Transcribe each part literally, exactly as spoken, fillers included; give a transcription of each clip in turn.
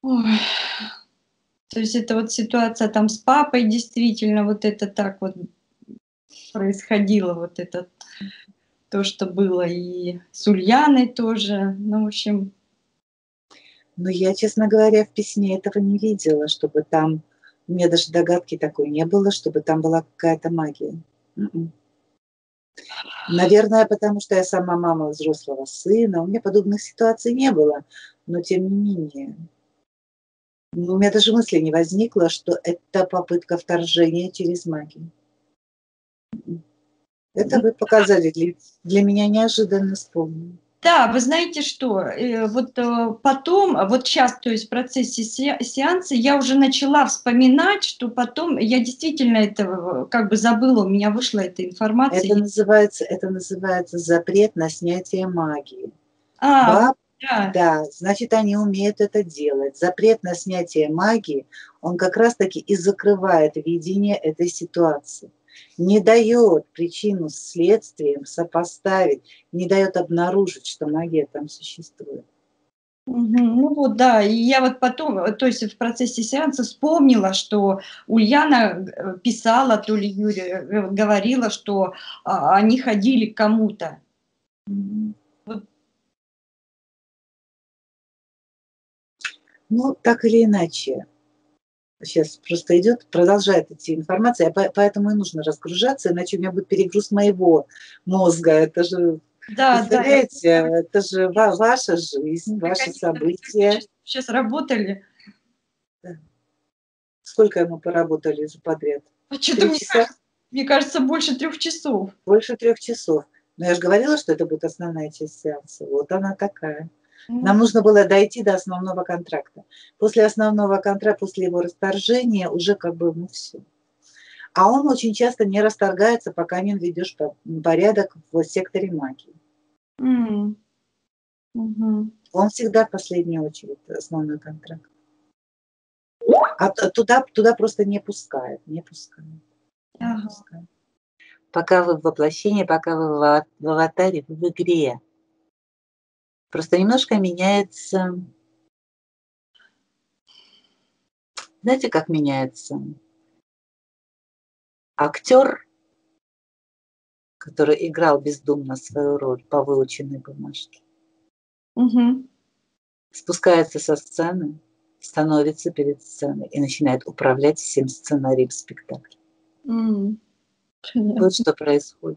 Ой. То есть это вот ситуация там с папой, действительно, вот это так вот происходило, вот это то, что было и с Ульяной тоже. Ну, в общем. Но я, честно говоря, в письме этого не видела, чтобы там, у меня даже догадки такой не было, чтобы там была какая-то магия. М-м. Наверное, потому что я сама мама взрослого сына, у меня подобных ситуаций не было, но тем не менее. У меня даже мысли не возникло, что это попытка вторжения через магию. М-м. Это Ну вы да. показали для для меня неожиданность полную. Да, вы знаете что, э, вот, э, потом, вот щас, то есть в процессе се сеанса я уже начала вспоминать, что потом я действительно это в как бы забыла, у меня вышла эта информация. Это называется это называется запрет на снятие магии. А, вот, Ба да. да, значит, они умеют это делать. Запрет на снятие магии, он как раз таки и закрывает видение этой ситуации. Не даёт причину с следствием сопоставить, не даёт обнаружить, что магия там существует. Мгм. Ну вот да, и я вот потом, э, то есть в процессе сеанса вспомнила, что Ульяна г э, писала, то ли Юре, э, говорила, что, а, они ходили к кому-то. Мгм. Вот. Ну, так или иначе, щас просто идёт, продолжает идти информация, по поэтому и нужно разгружаться, иначе у меня будет перегруз моего мозга. Это же, Да, да, я представляете, это же ва ваша жизнь, Вы, ваши конечно, вы столько события. часов щас работали. Да. Сколько мы поработали же подряд? А чё-то три мне часа? кажется мне кажется, больше трёх часов. Больше трех часов. Но я ж говорила, что это будет основная часть сеанса. Вот она такая. Ну Нам да. нужно было дойти до основного контракта. После основного контракта, после его расторжения уже как бы, ну, всё. А он очень часто не расторгается, пока не наведёшь по порядок в секторе магии. М. Мгм. Он всегда в последнюю очередь, основной контракт. А т туда туда просто не пускают, не пускают, не Ага. пускают. Пока вы в воплощении, пока вы в ава в аватаре, вы в игре. Просто немножко меняется знаете, как меняется актёр который играл бездумно свою роль по выученной бумажке Мгм. спускается со сцены, становится перед сценой и начинает управлять всем сценарием спектакля. М. Вот Понятно. что происходит.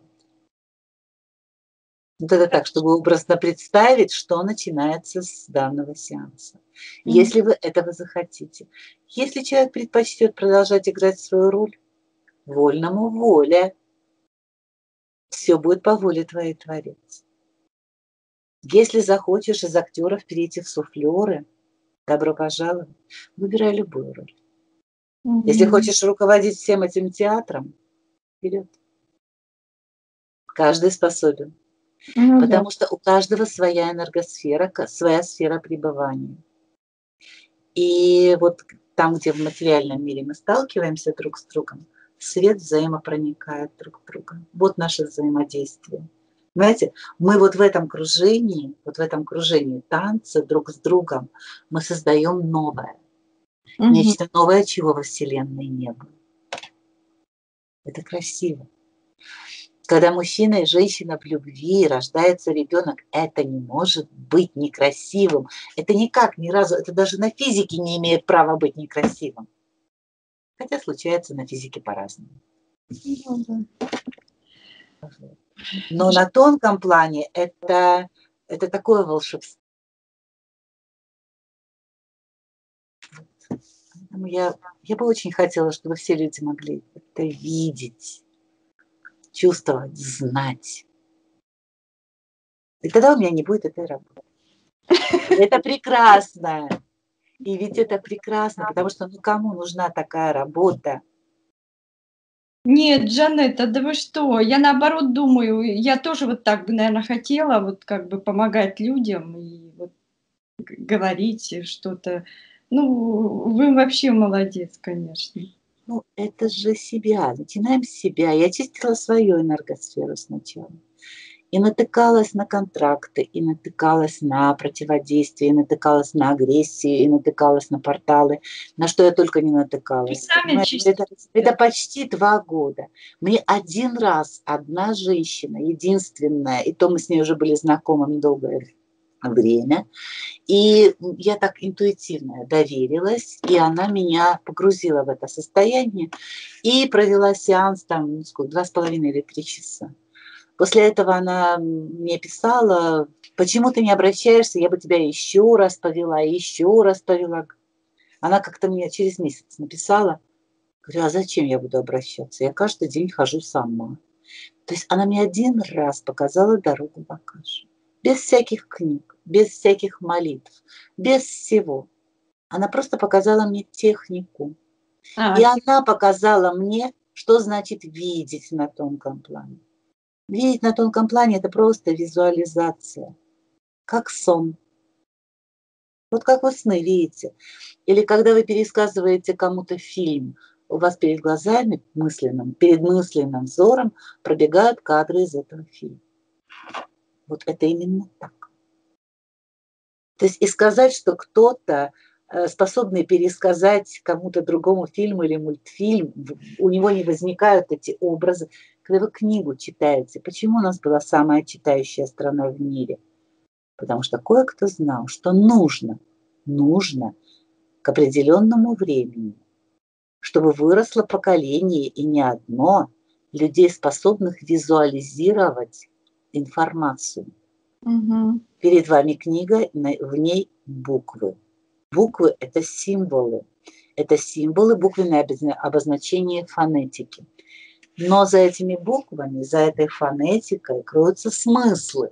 Вот это так, чтобы образно представить, что начинается с данного сеанса. М. Если вы этого захотите. Если человек предпочтёт продолжать играть свою роль, вольному воля. Всё будет по воле твоей, Творец. Если захочешь из актёров перейти в суфлёры, добро пожаловать. Выбирай любую роль. Если Мгм. хочешь руководить всем этим театром, вперёд. Каждый способен, Ну да. потому что у каждого своя энергосфера, ка своя сфера пребывания. И вот к там, где в материальном мире мы сталкиваемся друг с другом, свет взаимопроникает друг в друга. Вот наше взаимодействие. Понимаете, мы вот в этом кружении, вот в этом кружении танца друг с другом мы создаём новое. Мгм. Нечто новое, чего во Вселенной не было. Это красиво. Когда мужчина и женщина в любви, рождается ребёнок, это не может быть некрасивым. Это никак, ни разу, это даже на физике не имеет права быть некрасивым. Хотя случается на физике по-разному. Ну да. Вот. Но на тонком плане это это такое волшебс Вот. Поэтому я я бы очень хотела, чтобы все люди могли это видеть, чувствовать, знать. И тогда у меня не будет этой работы. И это прекрасно. И ведь это прекрасно, потому что, ну, кому нужна такая работа? Нет, Джанетта, да вы что? Я наоборот думаю, я тоже вот так бы, наверно, хотела вот как бы помогать людям и вот г говорить что-то. Ну, вы вообще молодец, конечно. Ну, это же себя. Начинаем с себя. Я чистила свою энергосферу сначала. И натыкалась на контракты, и натыкалась на противодействие, и натыкалась на агрессию, и натыкалась на порталы, на что я только не натыкалась. Это, это почти два года. Мне один раз одна женщина, единственная, и то мы с ней уже были знакомы долгое время, и я так интуитивно доверилась, и она меня погрузила в это состояние и провела сеанс там, сколько, два с половиной или три часа. После этого она мне писала: почему ты не обращаешься, я бы тебя еще раз повела, еще раз повела. Она как-то мне через месяц написала, говорю, а зачем я буду обращаться? Я каждый день хожу сама. То есть она мне один раз показала дорогу в Акашу. Без всяких книг, без всяких молитв, без всего. Она просто показала мне технику. А, и она показала мне, что значит видеть на тонком плане. Видеть на тонком плане – это просто визуализация, как сон. Вот как вы сны видите. Или когда вы пересказываете кому-то фильм, у вас перед глазами, мысленным, перед мысленным взором пробегают кадры из этого фильма. Вот это именно так. То есть и сказать, что кто-то, способный пересказать кому-то другому фильм или мультфильм, у него не возникают эти образы. Когда вы книгу читаете, почему у нас была самая читающая страна в мире? Потому что кое-кто знал, что нужно, нужно к определенному времени, чтобы выросло поколение, и не одно, людей, способных визуализировать информацию. Угу. Перед вами книга, в ней буквы. Буквы – это символы. Это символы, буквенное обозначение фонетики. Но за этими буквами, за этой фонетикой кроются смыслы.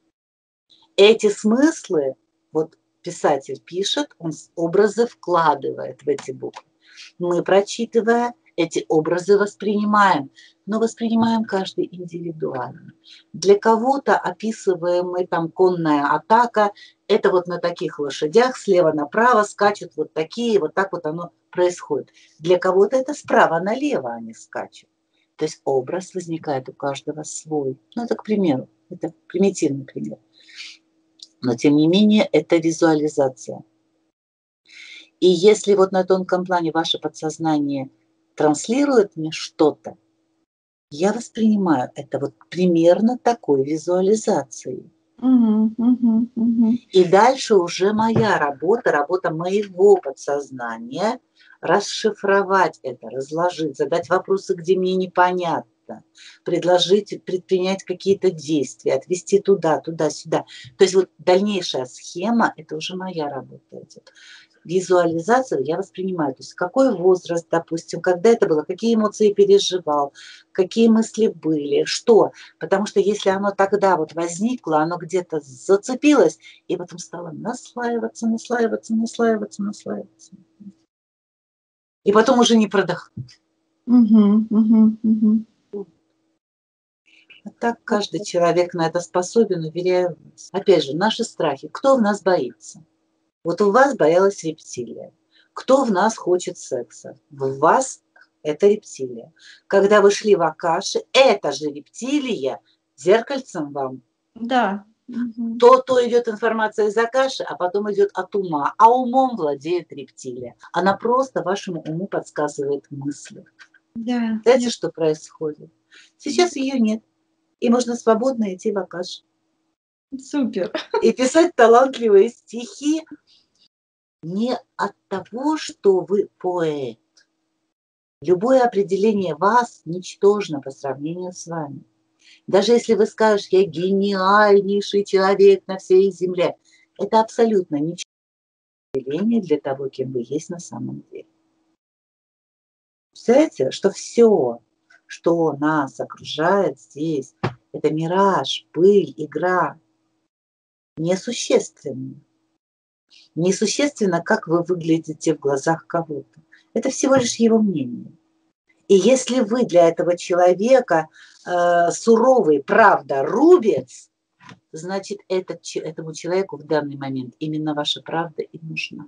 Эти смыслы, вот писатель пишет, он образы вкладывает в эти буквы. Мы, прочитывая, эти образы воспринимаем, но воспринимаем каждый индивидуально. Для кого-то описываемая там конная атака, это вот на таких лошадях слева направо скачут вот такие, вот так вот оно происходит. Для кого-то это справа налево они скачут. То есть образ возникает у каждого свой. Ну, это, к примеру, это примитивный пример. Но, тем не менее, это визуализация. И если вот на тонком плане ваше подсознание транслирует мне что-то, я воспринимаю это вот примерно такой визуализацией. Угу, угу, угу. И дальше уже моя работа, работа моего подсознания, расшифровать это, разложить, задать вопросы, где мне непонятно, предложить, предпринять какие-то действия, отвести туда, туда-сюда. То есть вот дальнейшая схема, это уже моя работа идет. Визуализацию я воспринимаю, то есть какой возраст, допустим, когда это было, какие эмоции переживал, какие мысли были, что. Потому что если оно тогда вот возникло, оно где-то зацепилось, и потом стало наслаиваться, наслаиваться, наслаиваться, наслаиваться. И потом уже не продохнуть. Угу, угу, угу. А так каждый человек на это способен, уверяю вас. Опять же, наши страхи. Кто в нас боится? Вот у вас боялась рептилия. Кто в нас хочет секса? В вас это рептилия. Когда вы шли в Акаши, эта же рептилия зеркальцем вам. Да. То, то идет информация из Акаши, а потом идет от ума. А умом владеет рептилия. Она просто вашему уму подсказывает мысли. Да. Знаете, что происходит? Сейчас ее нет. И можно свободно идти в Акаши. Супер. И писать талантливые стихи. Не от того, что вы поэт. Любое определение вас ничтожно по сравнению с вами. Даже если вы скажете, я гениальнейший человек на всей земле, это абсолютно ничтожное определение для того, кем вы есть на самом деле. Представляете, что все, что нас окружает здесь, это мираж, пыль, игра, несущественно. Несущественно, как вы выглядите в глазах кого-то. Это всего лишь его мнение. И если вы для этого человека э, суровый, правда, рубец, значит, этот, этому человеку в данный момент именно ваша правда и нужна.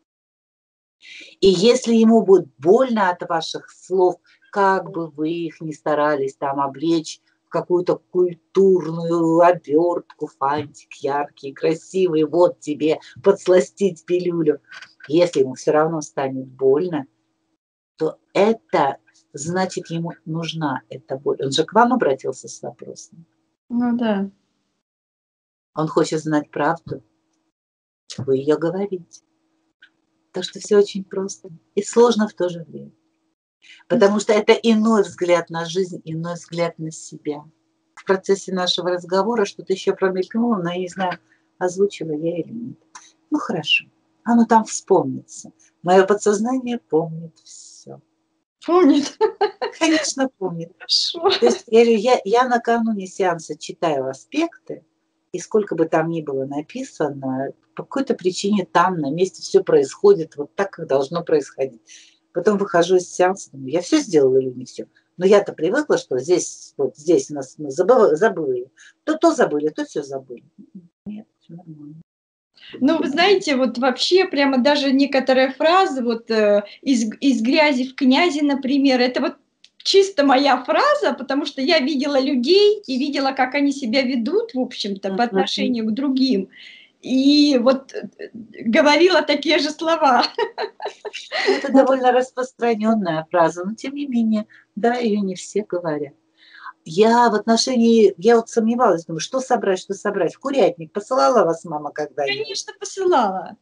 И если ему будет больно от ваших слов, как бы вы их ни старались там облечь в какую-то культурную обертку, фантик яркий, красивый, вот тебе подсластить пилюлю. Если ему все равно станет больно, то это значит, ему нужна эта боль. Он же к вам обратился с вопросом. Ну да. Он хочет знать правду. Вы ее говорите. Так что все очень просто и сложно в то же время. Потому что это иной взгляд на жизнь, иной взгляд на себя. В процессе нашего разговора что-то еще промелькнуло, но я не знаю, озвучила я или нет. Ну хорошо, оно там вспомнится. Мое подсознание помнит все. Помнит? Конечно, помнит. Хорошо. То есть я, я, я накануне сеанса читаю аспекты, и сколько бы там ни было написано, по какой-то причине там на месте все происходит вот так, как должно происходить. Потом выхожу из сеанса, думаю, я все сделала или не все. Но я-то привыкла, что здесь, вот здесь нас забыли, забыли. То то забыли, то все забыли. Нет, все нормально. Ну, вы знаете, вот вообще прямо даже некоторые фразы, вот э, из, из грязи в князи, например, это вот чисто моя фраза, потому что я видела людей и видела, как они себя ведут, в общем-то, по отношению к другим. И вот говорила такие же слова. Это довольно распространенная фраза, но тем не менее, да, ее не все говорят. Я в отношении, я вот сомневалась, думаю, что собрать, что собрать. В курятник посылала вас мама когда-нибудь? Конечно, посылала.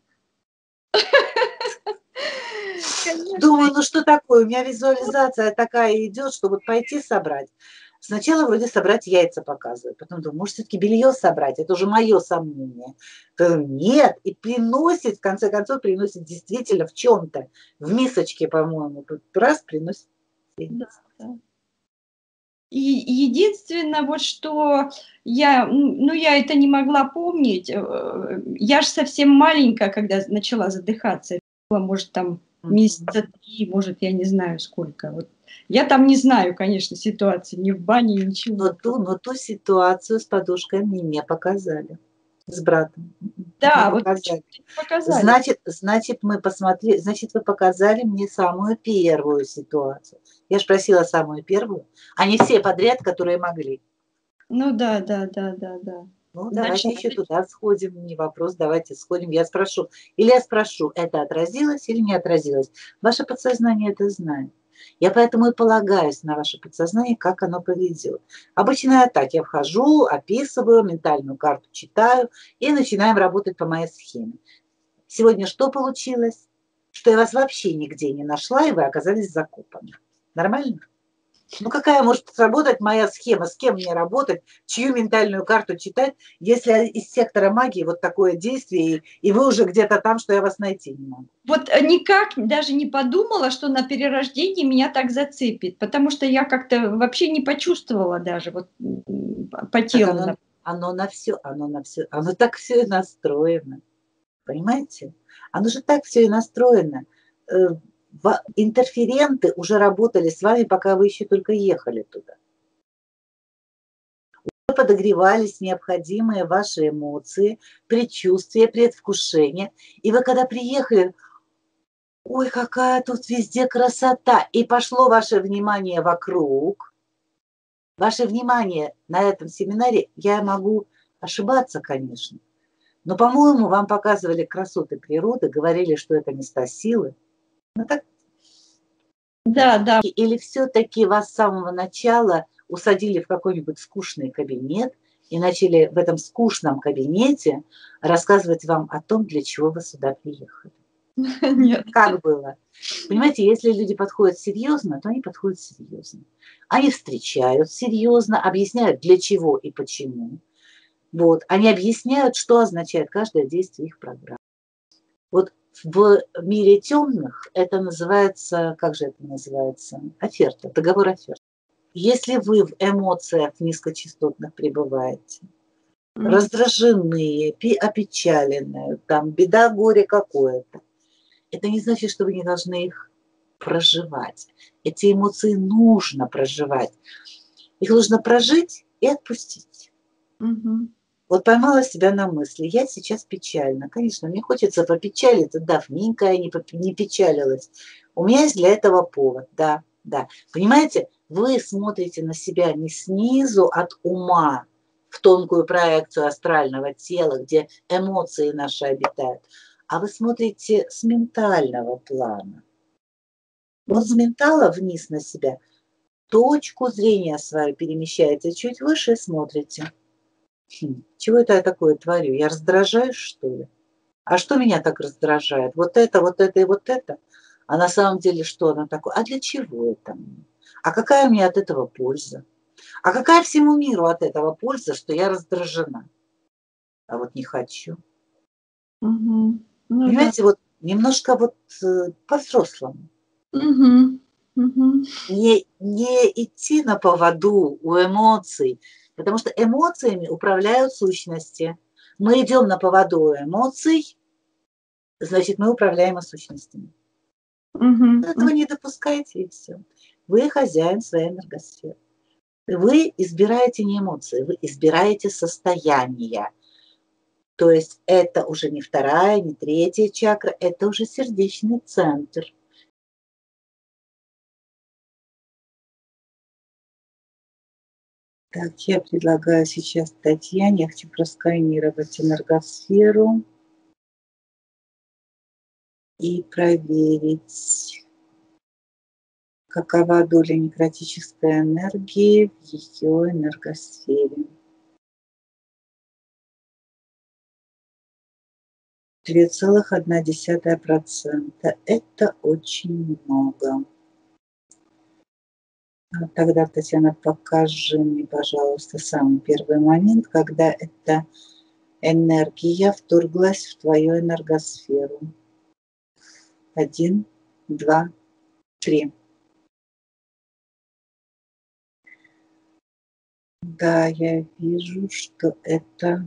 Конечно. Думаю, ну что такое, у меня визуализация такая идет, что вот пойти собрать. Сначала вроде собрать яйца показывают, потом думаю, может все-таки белье собрать, это уже мое сомнение. Потом, нет, и приносит, в конце концов, приносит действительно в чем-то, в мисочке, по-моему, тут раз приносит. Да, да. И единственное, вот что я, ну, я это не могла помнить. Я же совсем маленькая, когда начала задыхаться. Это было, может, там месяца три, может, я не знаю сколько. Вот. Я там не знаю, конечно, ситуации, ни в бане, ничего. Но ту, но ту ситуацию с подушкой мне не показали. С братом. Да, не вот показали. показали. Значит, значит, мы посмотрели, значит, вы показали мне самую первую ситуацию. Я же просила самую первую, а не все подряд, которые могли. Ну да, да, да, да, да. Ну, Значит, давайте еще туда сходим, не вопрос, давайте сходим. Я спрошу, или я спрошу, это отразилось или не отразилось. Ваше подсознание это знает. Я поэтому и полагаюсь на ваше подсознание, как оно поведет. Обычно я так, я вхожу, описываю, ментальную карту читаю и начинаем работать по моей схеме. Сегодня что получилось? Что я вас вообще нигде не нашла, и вы оказались закопаны. Нормально? Ну какая может сработать моя схема? С кем мне работать? Чью ментальную карту читать, если из сектора магии вот такое действие, и, и вы уже где-то там, что я вас найти не могу? Вот никак даже не подумала, что на перерождении меня так зацепит, потому что я как-то вообще не почувствовала даже вот по телу. Оно, оно на все, оно на все, оно так все и настроено. Понимаете? Оно же так все и настроено. Интерференты уже работали с вами, пока вы еще только ехали туда. Уже подогревались необходимые ваши эмоции, предчувствия, предвкушения. И вы когда приехали, ой, какая тут везде красота, и пошло ваше внимание вокруг. Ваше внимание на этом семинаре, я могу ошибаться, конечно, но, по-моему, вам показывали красоты природы, говорили, что это места силы. Ну, так... Да, да. Или все-таки вас с самого начала усадили в какой-нибудь скучный кабинет и начали в этом скучном кабинете рассказывать вам о том, для чего вы сюда приехали. Нет. Как было? Понимаете, если люди подходят серьезно, то они подходят серьезно. Они встречают серьезно, объясняют, для чего и почему. Вот. Они объясняют, что означает каждое действие их программы. Вот в мире темных это называется, как же это называется? Оферта, договор оферты. Если вы в эмоциях низкочастотных пребываете, mm-hmm. раздраженные, опечаленные, там беда, горе какое-то, это не значит, что вы не должны их проживать. Эти эмоции нужно проживать. Их нужно прожить и отпустить. Mm-hmm. Вот поймала себя на мысли, я сейчас печальна. Конечно, мне хочется попечалиться, давненько я не, не печалилась. У меня есть для этого повод, да. Да. Понимаете, вы смотрите на себя не снизу от ума, в тонкую проекцию астрального тела, где эмоции наши обитают, а вы смотрите с ментального плана. Вот с ментала вниз на себя, точку зрения свою перемещаете, чуть выше смотрите. Хм, чего это я такое творю? Я раздражаюсь, что ли? А что меня так раздражает? Вот это, вот это и вот это. А на самом деле что оно такое? А для чего это мне? А какая мне от этого польза? А какая всему миру от этого польза, что я раздражена? А вот не хочу. Мгм. Ну да. Понимаете, вот немножко вот э, по-взрослому. Мгм. Мгм. Не, не идти на поводу у эмоций, потому что эмоциями управляют сущности. Мы идем на поводу у эмоций, значит, мы управляем и сущностями. Мгм. Этого не допускайте, и все. Вы хозяин своей энергосферы. Вы избираете не эмоции, вы избираете состояние. То есть это уже не вторая, не третья чакра, это уже сердечный центр. Так, я предлагаю сейчас Татьяне, я хочу просканировать энергосферу и проверить, какова доля некротической энергии в ее энергосфере. две целых одна десятая процента. Это очень много. Тогда, Татьяна, покажи мне, пожалуйста, самый первый момент, когда эта энергия вторглась в твою энергосферу. Один, два, три. Да, я вижу, что это...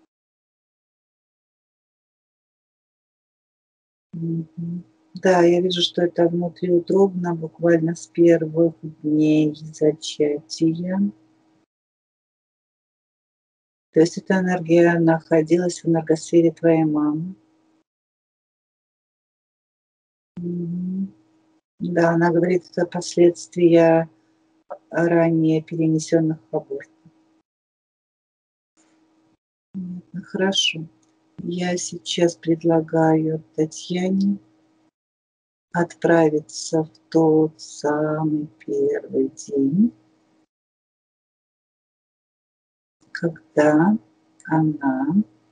Мгм. Да, я вижу, что это внутриутробно, буквально с первых дней зачатия. То есть эта энергия находилась в энергосфере твоей мамы. Мгм. Да, она говорит, это последствия ранее перенесенных абортов. Понятно, хорошо. Я сейчас предлагаю Татьяне отправиться в тот самый первый день, когда она...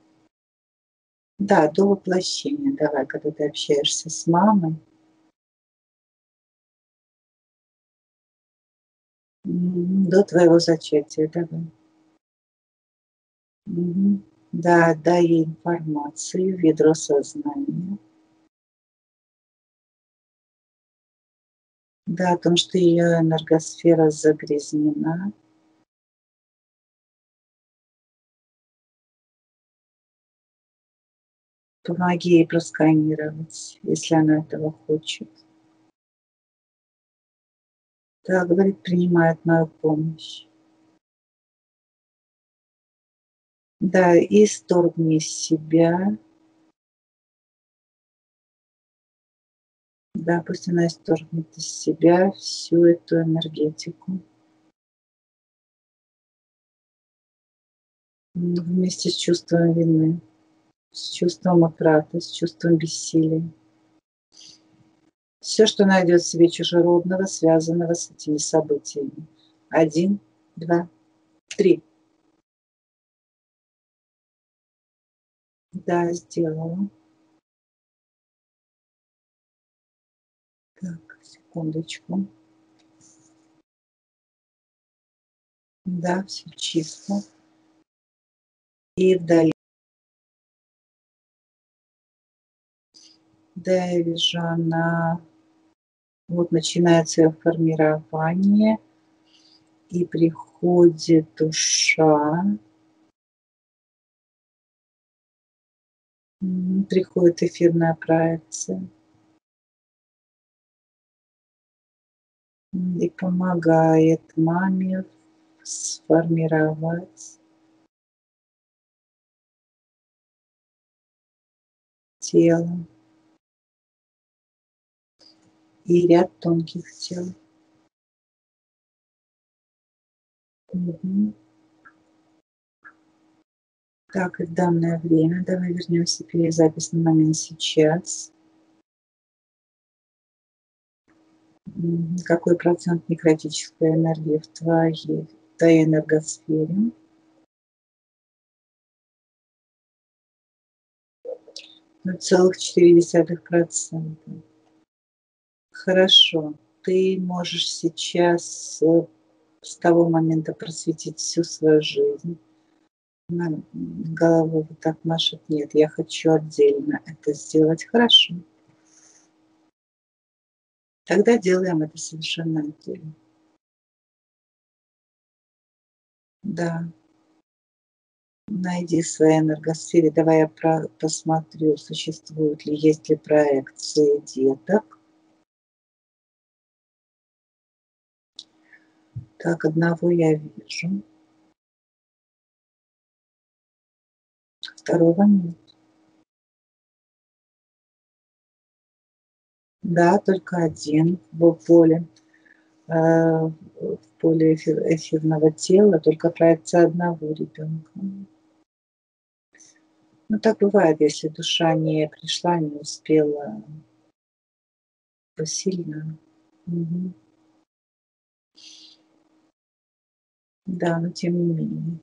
Да, до воплощения. Давай, когда ты общаешься с мамой. М, До твоего зачатия, давай. Мгм. Да, дай ей информацию в ядро сознания. Да, о том, что ее энергосфера загрязнена. Помоги ей просканировать, если она этого хочет. Да, говорит, принимает мою помощь. Да, и исторгни из себя. Да, пусть она исторгнет из себя всю эту энергетику. М, Вместе с чувством вины, с чувством утраты, с чувством бессилия. Все, что найдет в себе чужеродного, связанного с этими событиями. Один, два, три. Да, сделала. Так, секундочку. Да, все чисто. И вдали. Да, я вижу, она вот начинает свое формирование, и приходит душа, м, приходит эфирная проекция м, и помогает маме сформировать тело и ряд тонких тел. Мгм. Так, и в данное время давай вернемся, перезапись на момент сейчас. Мгм. Какой процент некротической энергии в твоей, в твоей энергосфере? ноль целых четыре десятых процента. Хорошо. Ты можешь сейчас э, с того момента просветить всю свою жизнь. На- Головой вот так машет. Нет, я хочу отдельно это сделать. Хорошо. Тогда делаем это совершенно отдельно. Да. Найди в своей энергосфере. Давай я про- посмотрю, существуют ли, есть ли проекции деток. Так, одного я вижу, второго нет. Да, только один в поле, э, в поле эфир- эфирного тела, только проекция одного ребенка. Ну, так бывает, если душа не пришла, не успела, то сильно. Мгм. Да, но тем не менее.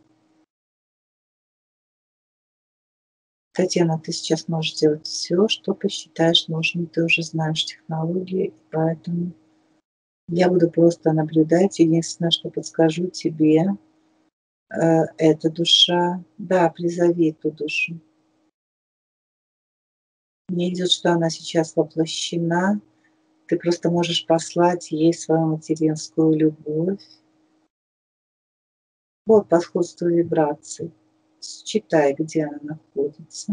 Татьяна, ты сейчас можешь делать все, что посчитаешь нужным. Ты уже знаешь технологии, поэтому я буду просто наблюдать. Единственное, что подскажу тебе, э, это душа. Да, призови эту душу. Мне идет, что она сейчас воплощена. Ты просто можешь послать ей свою материнскую любовь. Вот по сходству вибраций. Считай, где она находится.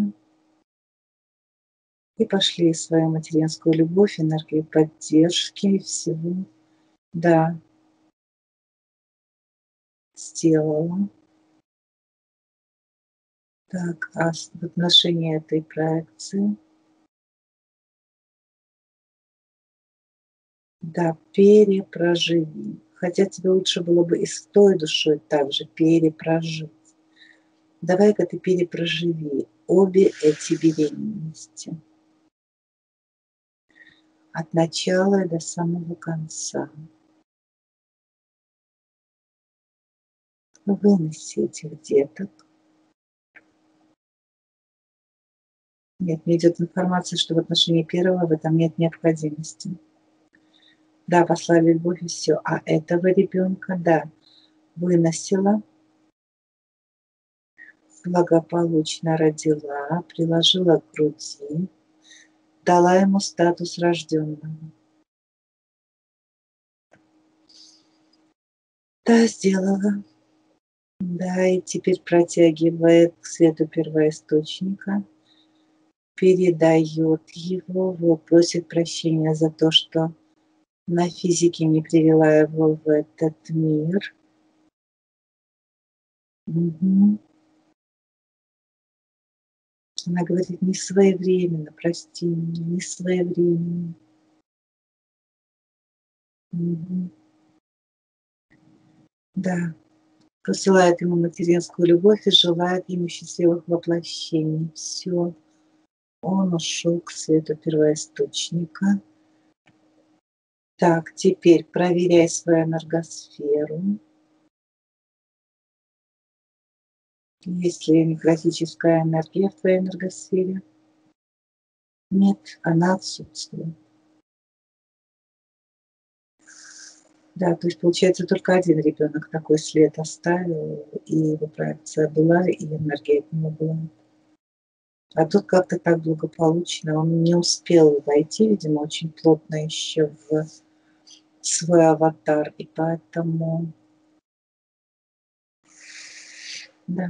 И пошли свою материнскую любовь, энергию поддержки и всего. Да, сделала. Так, а с- в отношении этой проекции, да, перепроживи. Хотя тебе лучше было бы и с той душой также перепрожить. Давай-ка ты перепроживи обе эти беременности. От начала до самого конца. Выноси этих деток. Нет, мне идет информация, что в отношении первого в этом нет необходимости. Да, послали любовь и все. А этого ребенка, да, выносила, благополучно родила, приложила к груди, дала ему статус рожденного. Да, сделала. Да, и теперь протягивает к свету первоисточника, передает его, вот, просит прощения за то, что на физике не привела его в этот мир. Мгм. Она говорит, не своевременно, прости меня, не своевременно. Мгм. Да, посылает ему материнскую любовь и желает ему счастливых воплощений. Все, он ушел к свету первоисточника. Так, теперь проверяй свою энергосферу. Есть ли некротическая энергия в твоей энергосфере? Нет, она отсутствует. Да, то есть получается только один ребенок такой след оставил, и его проекция была, и энергия от него была. А тут как-то так благополучно, он не успел войти, видимо, очень плотно еще в свой аватар, и поэтому, да,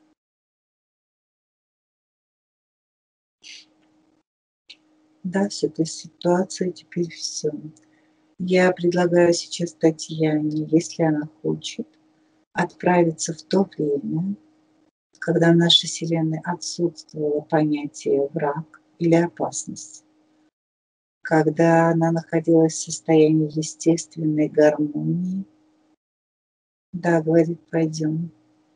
да, с этой ситуацией теперь все. Я предлагаю сейчас Татьяне, если она хочет, отправиться в то время, когда в нашей Вселенной отсутствовало понятие враг или опасность, когда она находилась в состоянии естественной гармонии, Да, говорит, пойдем.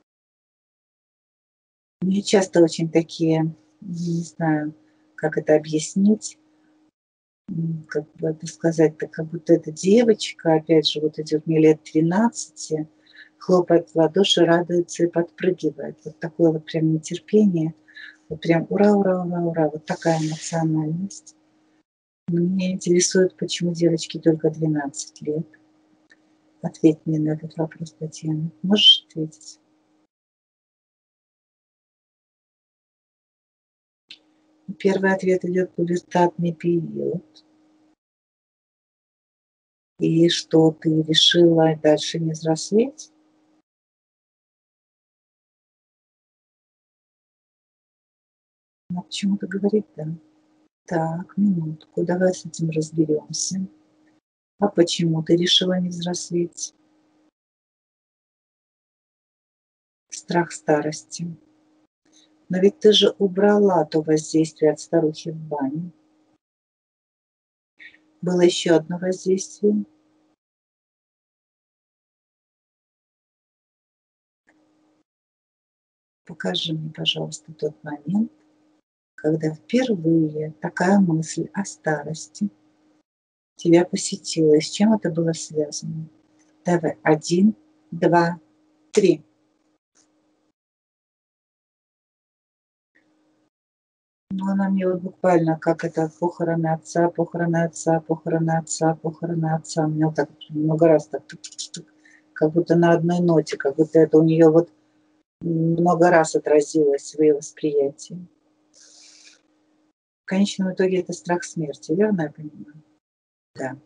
У нее часто очень такие, не знаю, как это объяснить, м, как бы это сказать-то, как будто эта девочка, опять же, вот идет мне лет тринадцати, хлопает в ладоши, радуется и подпрыгивает. Вот такое вот прям нетерпение. Вот прям ура, ура, ура, ура. Вот такая эмоциональность. Но меня интересует, почему девочке только двенадцать лет. Ответь мне на этот вопрос, Татьяна. Можешь ответить? Первый ответ идет пубертатный период. И что ты решила дальше не взрослеть? Она почему-то говорит да. Так, минутку, давай с этим разберемся. А почему ты решила не взрослеть? Страх старости. Но ведь ты же убрала то воздействие от старухи в бане. Было еще одно воздействие. Покажи мне, пожалуйста, тот момент, когда впервые такая мысль о старости тебя посетила. И с чем это было связано? Давай, один, два, три. Ну, она мне вот буквально, как это, похороны отца, похороны отца, похороны отца, похороны отца. У меня вот так много раз так, как будто на одной ноте, как будто это у нее вот много раз отразилось в ее восприятии. В конечном итоге это страх смерти, верно я понимаю? Да.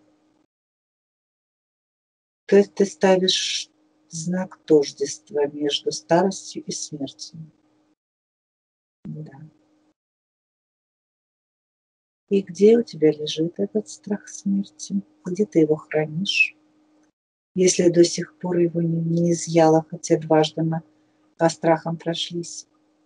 То есть ты ставишь знак тождества между старостью и смертью. Да. И где у тебя лежит этот страх смерти? Где ты его хранишь? Если до сих пор его не, не изъяла, хотя дважды мы по страхам прошлись.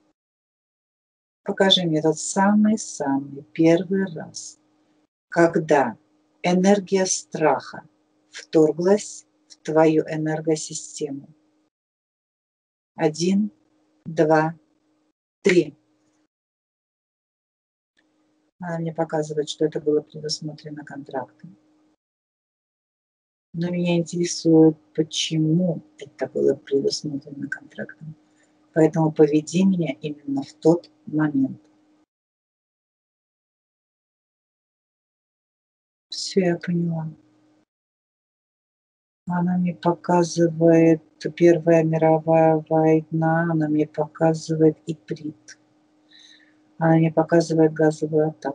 Покажи мне тот самый-самый первый раз, когда энергия страха вторглась в твою энергосистему. Один, два, три. Она мне показывает, что это было предусмотрено контрактом. Но меня интересует, почему это было предусмотрено контрактом. Поэтому поведи меня именно в тот момент. Все, я поняла. Она мне показывает Первая мировая война, она мне показывает иприт. Она мне показывает газовую атаку.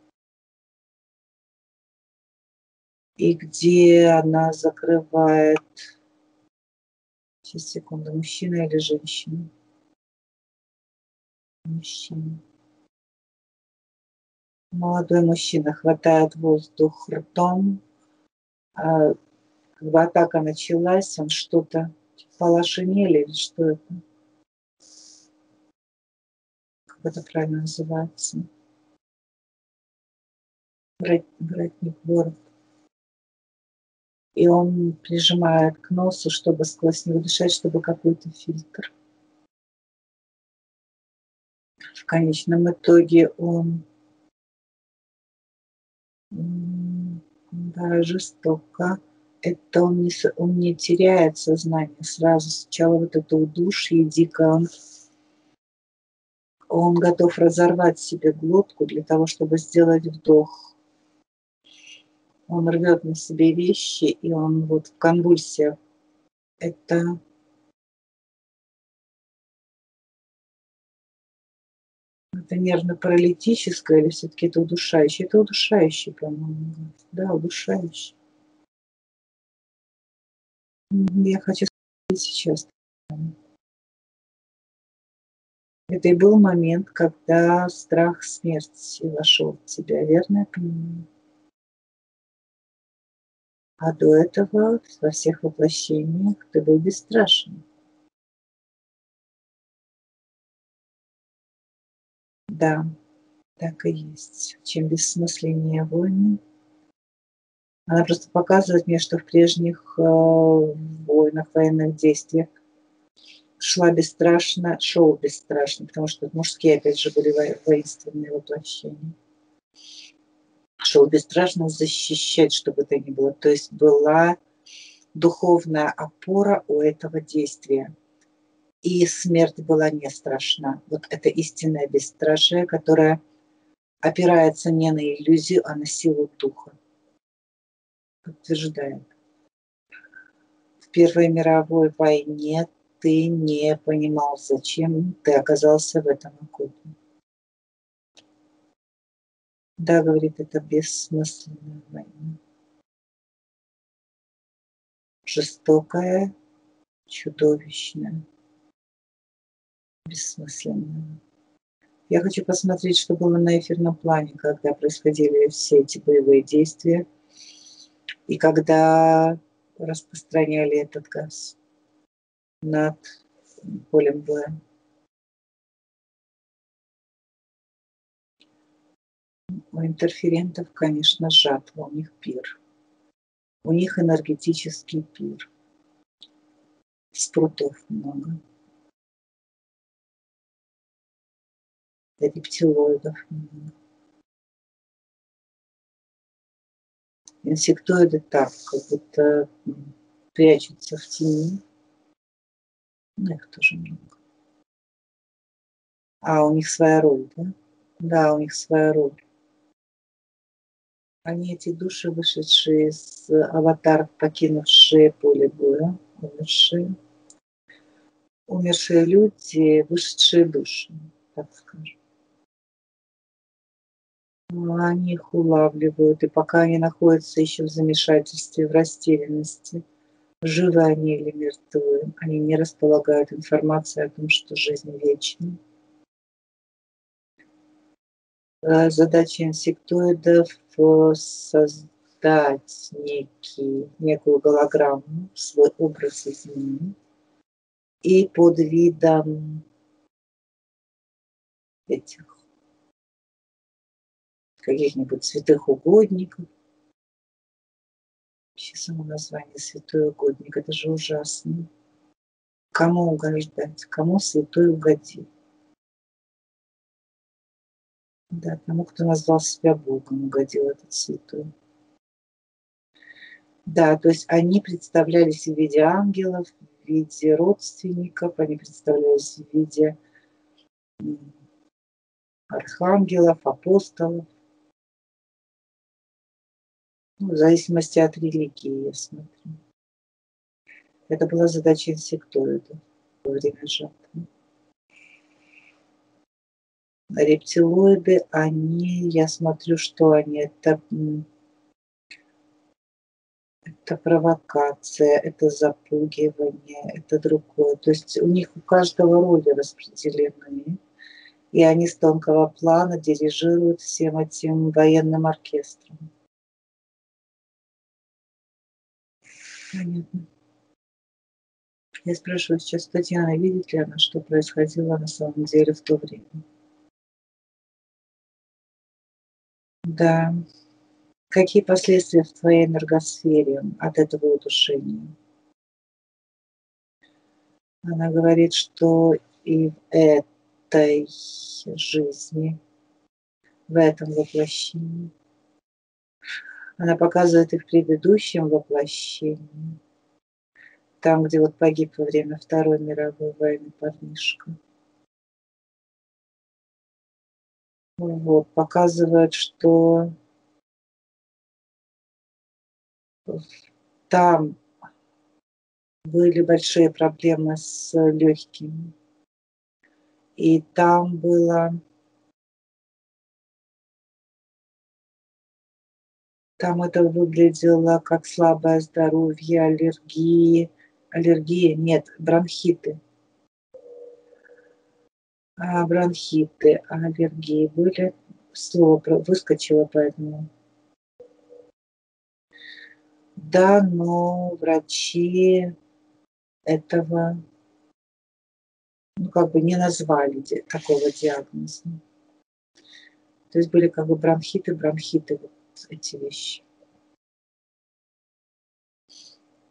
И где она закрывает... Сейчас, секунду, мужчина или женщина? Мужчина. Молодой мужчина хватает воздух ртом. А когда атака началась, он что-то полошинели или что это? Как это правильно называется? Воротник, ворот. И он прижимает к носу, чтобы сквозь него дышать, чтобы какой-то фильтр. В конечном итоге он да, жестоко. Это он не, он не теряет сознание сразу. Сначала вот это удушье дико. Он, он готов разорвать себе глотку для того, чтобы сделать вдох. Он рвет на себе вещи, и он вот в конвульсиях. Это Это нервно-паралитическое или все-таки это удушающее? Это удушающее, по-моему. Да, удушающее. Я хочу сказать сейчас. Это и был момент, когда страх смерти вошел в тебя, верно я понимаю? А до этого во всех воплощениях ты был бесстрашен. Да, так и есть. Чем бессмысленнее войны, Она просто показывает мне, что в прежних э, войнах, военных действиях шла бесстрашно, шел бесстрашно, потому что мужские, опять же, были во- воинственные воплощения. Шел бесстрашно защищать, что бы то ни было. То есть была духовная опора у этого действия. И смерть была не страшна. Вот это истинное бесстрашие, которое опирается не на иллюзию, а на силу духа. Подтверждает. В Первой мировой войне ты не понимал, зачем ты оказался в этом окопе. Да, говорит, это бессмысленная война. Жестокая, чудовищная, бессмысленная. Я хочу посмотреть, что было на эфирном плане, когда происходили все эти боевые действия и когда распространяли этот газ над полем боя. У интерферентов, конечно, жатва, у них пир. У них энергетический пир. Спрутов много. Рептилоидов много. Инсектоиды так, как будто прячутся в тени. Но их тоже много. А, у них своя роль, да? Да, у них своя роль. Они эти души, вышедшие из аватаров, покинувшие поле боя, умершие. Умершие люди, вышедшие души, так скажем. Они их улавливают, и пока они находятся еще в замешательстве, в растерянности, живы они или мертвы, они не располагают информацией о том, что жизнь вечна. Задача инсектоидов создать некий, некую голограмму, свой образ изменить, и под видом этих каких-нибудь святых угодников. Вообще само название святой угодник, это же ужасно. Кому угождать? Кому святой угодил? Да, тому, кто назвал себя Богом, угодил этот святой. Да, то есть они представлялись в виде ангелов, в виде родственников, они представлялись в виде архангелов, апостолов. Ну, в зависимости от религии, я смотрю. Это была задача инсектоида во время жатвы. Рептилоиды, они, я смотрю, что они, это, это провокация, это запугивание, это другое. То есть у них у каждого роли распределены, и они с тонкого плана дирижируют всем этим военным оркестром. Понятно. Я спрашиваю сейчас Татьяна, видит ли она, что происходило на самом деле в то время? Да. Какие последствия в твоей энергосфере от этого удушения? Она говорит, что и в этой жизни, в этом воплощении. Она показывает и в предыдущем воплощении, там, где вот погиб во время Второй мировой войны парнишка. Вот, показывает, что там были большие проблемы с легкими. И там было... Там это выглядело как слабое здоровье, аллергии. Аллергии нет, бронхиты. А бронхиты, аллергии были. Слово выскочило, поэтому. Да, но врачи этого, ну, как бы не назвали такого диагноза. То есть были как бы бронхиты, бронхиты, вот эти вещи.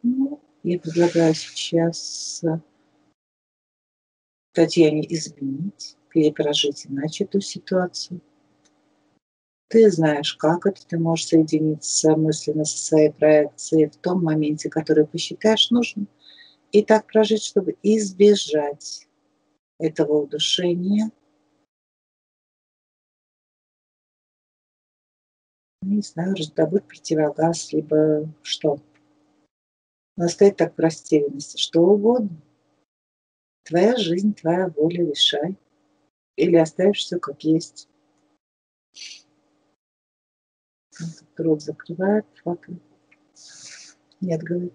Ну, я предлагаю сейчас Татьяне изменить, перепрожить иначе эту ситуацию. Ты знаешь, как это, ты можешь соединиться мысленно со своей проекцией в том моменте, который посчитаешь нужным, и так прожить, чтобы избежать этого удушения. Не знаю, раздобыть противогаз, либо что. Настоять так в растерянности, что угодно. Твоя жизнь, твоя воля, решай. Или оставишь все как есть. Рот закрывает, хватает. Нет, говорит.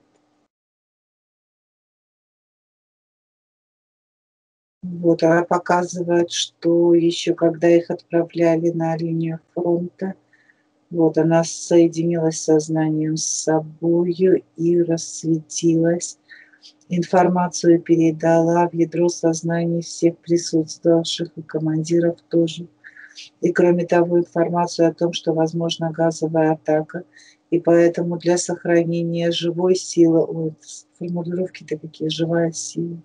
Вот, она показывает, что еще когда их отправляли на линию фронта, вот она соединилась сознанием с собою и рассветилась. Информацию передала в ядро сознания всех присутствовавших и командиров тоже. И кроме того, информацию о том, что возможна газовая атака, и поэтому для сохранения живой силы, ой, формулировки-то какие, живая сила.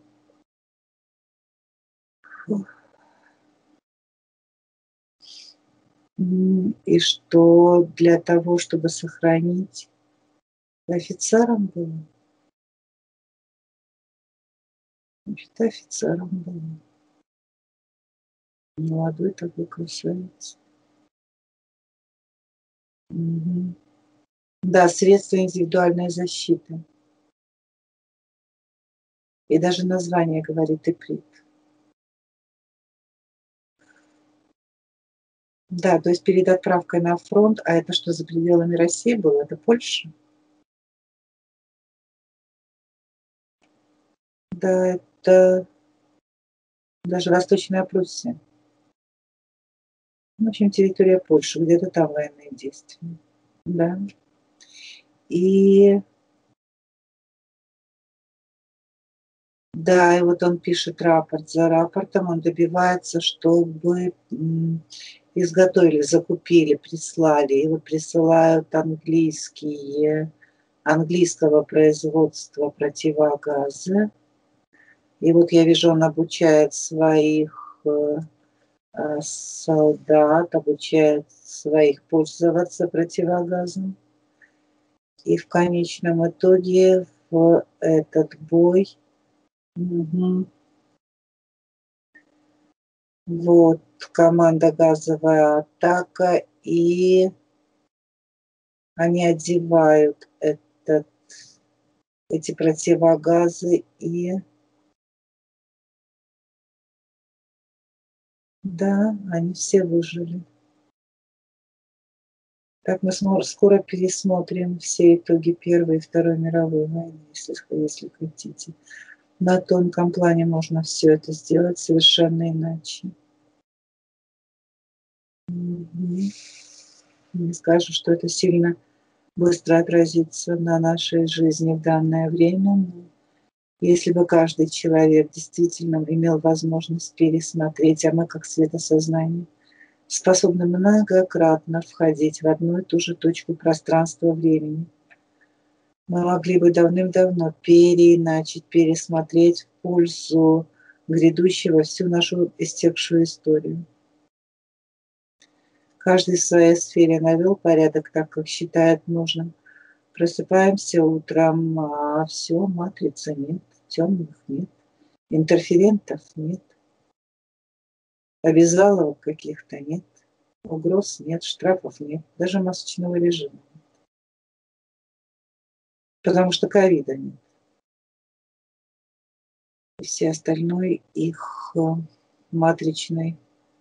И что для того, чтобы сохранить, офицером был. Значит, офицером был. Молодой такой красавец. Угу. Да, средства индивидуальной защиты. И даже название говорит иприт. Да, то есть перед отправкой на фронт, а это что, за пределами России было? Это Польша? Да, это даже Восточная Пруссия. В общем, территория Польши, где-то там военные действия. Да. И да, и вот он пишет рапорт. За рапортом он добивается, чтобы изготовили, закупили, прислали. И вот присылают английские, английского производства противогазы. И вот я вижу, он обучает своих солдат, обучает своих пользоваться противогазом. И в конечном итоге в этот бой угу, вот команда «Газовая атака», и они одевают этот, эти противогазы, и да, они все выжили. Так мы скоро пересмотрим все итоги Первой и Второй мировой войны, если, если хотите. На тонком плане можно все это сделать совершенно иначе. Не скажу, что это сильно быстро отразится на нашей жизни в данное время. Но если бы каждый человек действительно имел возможность пересмотреть, а мы как светосознание способны многократно входить в одну и ту же точку пространства-времени, мы могли бы давным-давно переиначить, пересмотреть в пользу грядущего всю нашу истекшую историю. Каждый в своей сфере навел порядок так, как считает нужным. Просыпаемся утром, а все, матрицы нет, темных нет, интерферентов нет, обязаловок каких-то нет, угроз нет, штрафов нет, даже масочного режима нет. Потому что ковида нет. И все остальной их матричный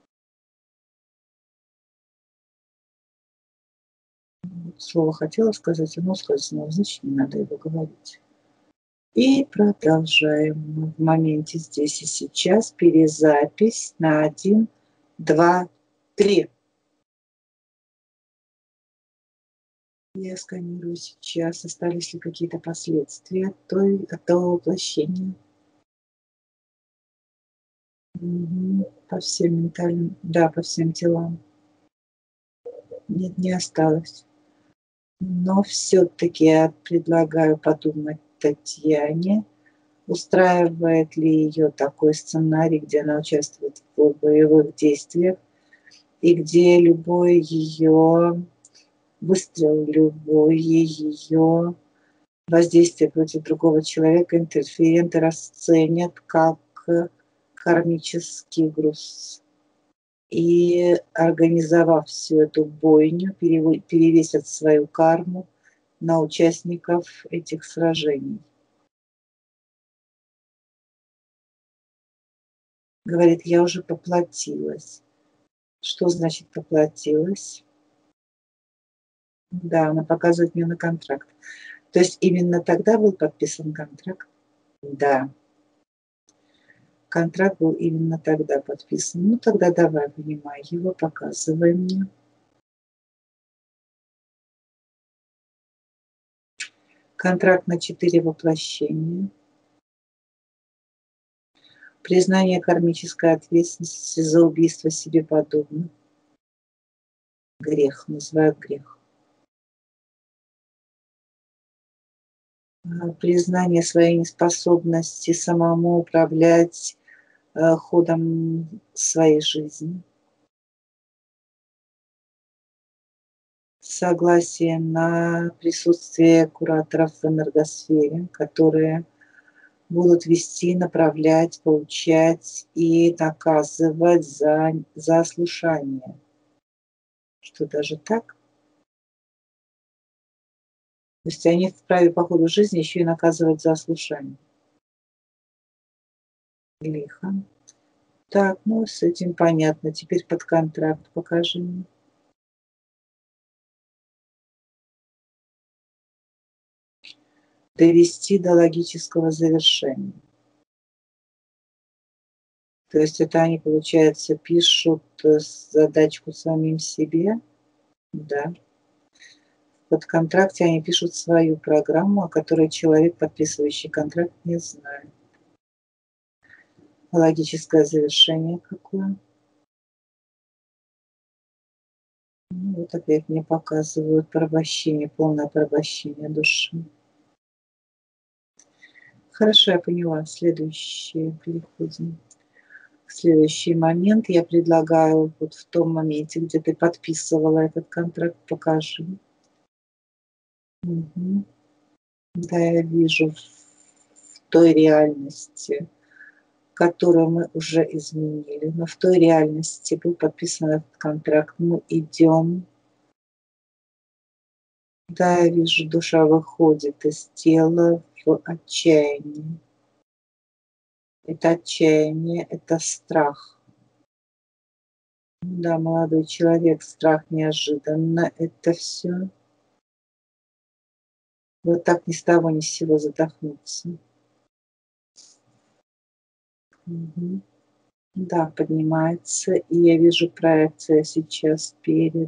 слово хотела сказать, оно сказано, значит, не надо его говорить. И продолжаем в моменте здесь и сейчас. Перезапись на один, два, три. Я сканирую сейчас, остались ли какие-то последствия от, той, от того воплощения. Угу. По всем ментальным, да, по всем телам. Нет, не осталось. Но все-таки я предлагаю подумать Татьяне. Устраивает ли ее такой сценарий, где она участвует в боевых действиях, и где любой ее выстрел, любое ее воздействие против другого человека интерференты расценят как кармический груз. И, организовав всю эту бойню, перевесят свою карму на участников этих сражений. Говорит, я уже поплатилась. Что значит поплатилась? Да, она показывает мне на контракт. То есть именно тогда был подписан контракт? Да. Контракт был именно тогда подписан. Ну, тогда давай, вынимай его, показывай мне. Контракт на четыре воплощения. Признание кармической ответственности за убийство себе подобных. Грех, называют грех. Признание своей неспособности самому управлять э, ходом своей жизни. Согласие на присутствие кураторов в энергосфере, которые будут вести, направлять, получать и наказывать за, за ослушание. Что даже так? То есть они вправе по ходу жизни еще и наказывать за ослушание. Лихо. Так, ну с этим понятно. Теперь под контракт покажи мне. Довести до логического завершения. То есть это они, получается, пишут задачку самим себе, да. Под контракте они пишут свою программу, о которой человек, подписывающий контракт, не знает. Логическое завершение какое? Ну, вот опять мне показывают порабощение, полное порабощение души. Хорошо, я поняла. Следующее переходим. В следующий момент я предлагаю вот в том моменте, где ты подписывала этот контракт, покажи. Угу. Да, я вижу в той реальности, которую мы уже изменили. Но в той реальности был подписан этот контракт. Мы идем. Да, я вижу, душа выходит из тела в отчаянии. Это отчаяние, это страх. Да, молодой человек, страх неожиданно. Это все. Вот так ни с того ни с сего задохнуться. Угу. Да, поднимается. И я вижу проекция сейчас перед,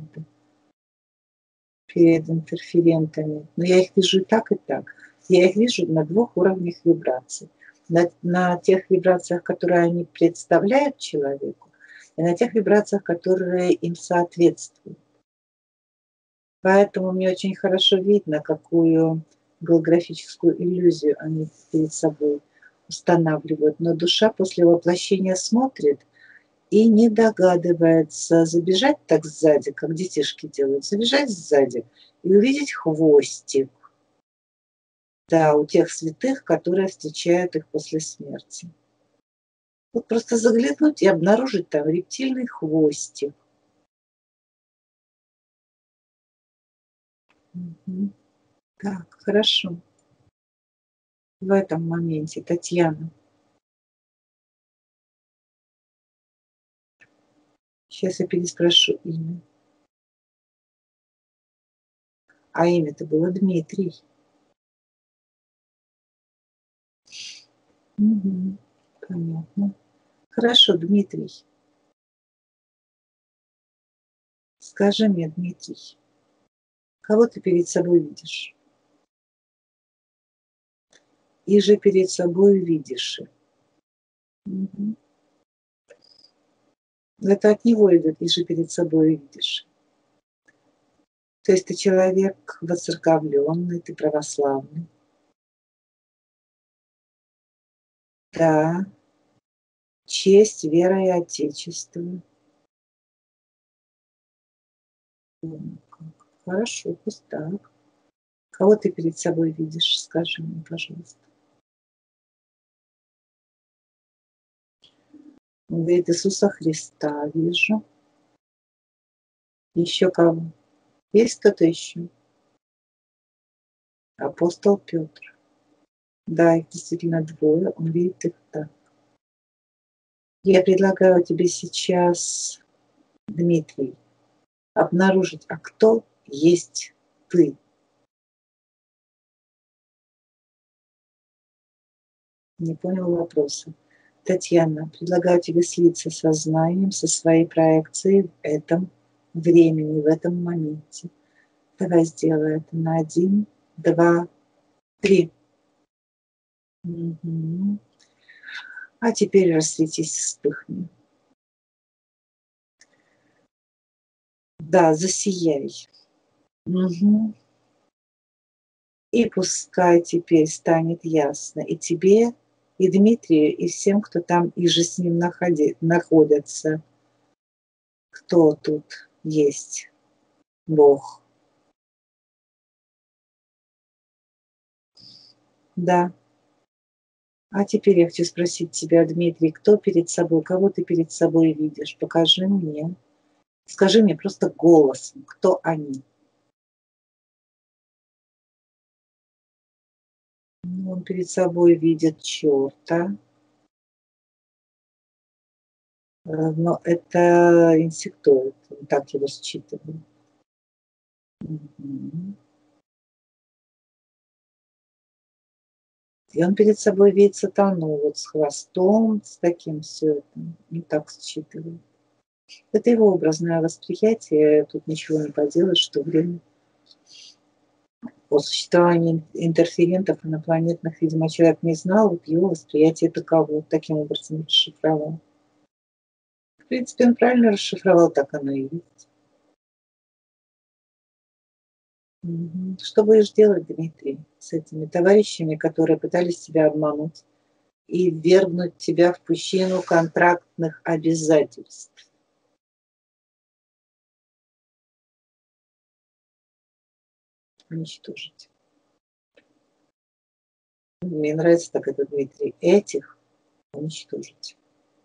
перед интерферентами. Но я их вижу и так, и так. Я их вижу на двух уровнях вибраций. На, на тех вибрациях, которые они представляют человеку, и на тех вибрациях, которые им соответствуют. Поэтому мне очень хорошо видно, какую голографическую иллюзию они перед собой устанавливают. Но душа после воплощения смотрит и не догадывается забежать так сзади, как детишки делают, забежать сзади и увидеть хвостик. Да, у тех святых, которые встречают их после смерти. Вот просто заглянуть и обнаружить там рептильный хвостик. Угу. Так, хорошо. В этом моменте, Татьяна. Сейчас я переспрошу имя. А имя-то было Дмитрий. Угу. Понятно. Хорошо, Дмитрий. Скажи мне, Дмитрий, кого ты перед собой видишь? И же перед собой видишь. Угу. Это от него идет, и же перед собой видишь. То есть ты человек воцерковленный, ты православный. Да. Честь, вера и отечество. Хорошо, пусть так. Кого ты перед собой видишь? Скажи мне, пожалуйста. Говорит, Иисуса Христа вижу. Еще кого? Есть кто-то еще? Апостол Петр. Да, их действительно двое. Он видит их так. Я предлагаю тебе сейчас, Дмитрий, обнаружить, а кто есть ты. Не понял вопроса. Татьяна, предлагаю тебе слиться сознанием со своей проекцией в этом времени, в этом моменте. Давай сделай это на один, два, три. Угу. А теперь рассветись, вспыхни. Да, засияй. Угу. И пускай теперь станет ясно и тебе, и Дмитрию, и всем, кто там и же с ним находи, находятся, кто тут есть Бог. Да. А теперь я хочу спросить тебя, Дмитрий, кто перед собой, кого ты перед собой видишь? Покажи мне. Скажи мне просто голосом, кто они. Он перед собой видит черта. Но это инсектоид, так его считывает. Угу. И он перед собой видит сатану, вот с хвостом, с таким все это. Не так считывает. Это его образное восприятие, тут ничего не поделаешь, что время. О существовании интерферентов инопланетных, видимо, человек не знал, вот его восприятие таково, таким образом расшифровал. В принципе, он правильно расшифровал, так оно и есть. Угу. Что будешь делать, Дмитрий, с этими товарищами, которые пытались тебя обмануть и ввергнуть тебя в пучину контрактных обязательств? Уничтожить. Мне нравится так это, Дмитрий. Этих уничтожить.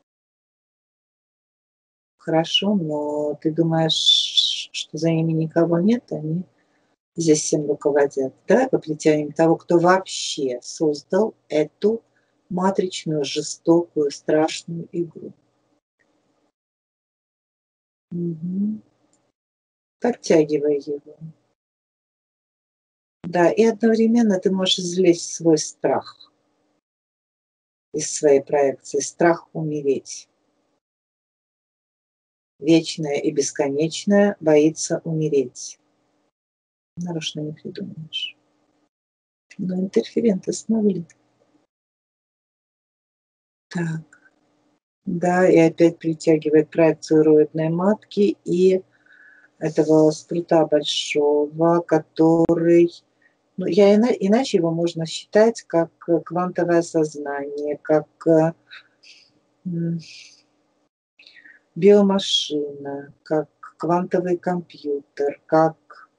Хорошо, но ты думаешь, что за ними никого нет, они здесь всем руководят. Давай притянем того, кто вообще создал эту матричную, жестокую, страшную игру. Угу. Подтягивай его. Да, и одновременно ты можешь извлечь свой страх из своей проекции. Страх умереть. Вечное и бесконечное боится умереть. Нарочно не придумаешь. Но интерференты смогли. Так. Да, и опять притягивает проекцию роидной матки и этого спрута большого, который... Ну, я ина, иначе его можно считать как квантовое сознание, как биомашина, как квантовый компьютер, как...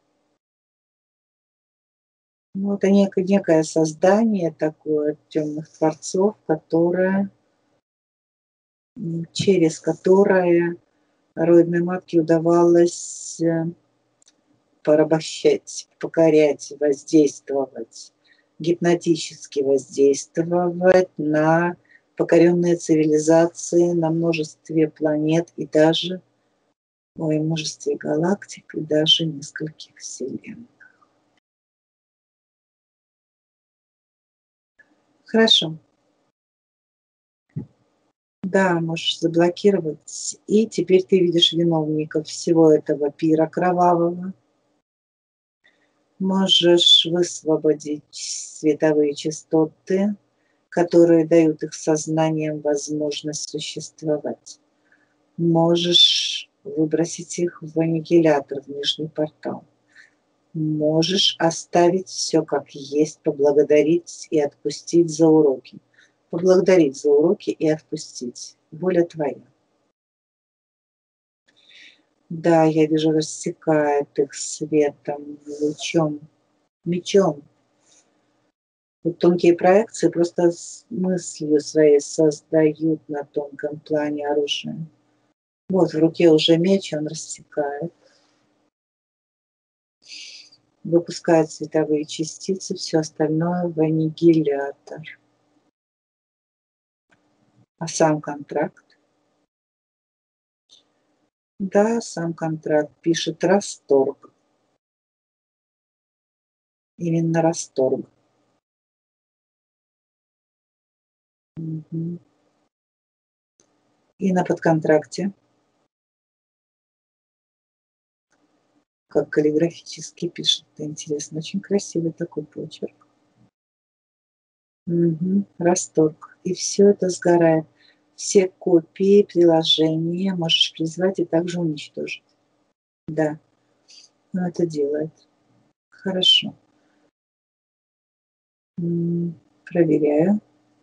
Ну, это некое, некое создание такое темных творцов, которое, через которое роидной матке удавалось порабощать, покорять, воздействовать, гипнотически воздействовать на покоренные цивилизации, на множестве планет и даже о множестве галактик и даже нескольких вселенных. Хорошо. Да, можешь заблокировать. И теперь ты видишь виновников всего этого пира кровавого. Можешь высвободить световые частоты, которые дают их сознаниям возможность существовать. Можешь выбросить их в аннигилятор, в внешний портал. Можешь оставить все как есть, поблагодарить и отпустить за уроки. поблагодарить за уроки и отпустить. Воля твоя. Да, я вижу, рассекает их светом, лучом, мечом. Вот тонкие проекции просто с мыслью своей создают на тонком плане оружие. Вот в руке уже меч, он рассекает. Выпускает световые частицы, все остальное в аннигилятор. А сам контракт? Да, сам контракт пишет расторг. Именно расторг. Угу. И на подконтракте, как каллиграфически пишет, это интересно, очень красивый такой почерк. Угу. Расторг. И все это сгорает. Все копии, приложения можешь призвать и также уничтожить. Да, он это делает. Хорошо. Проверяю.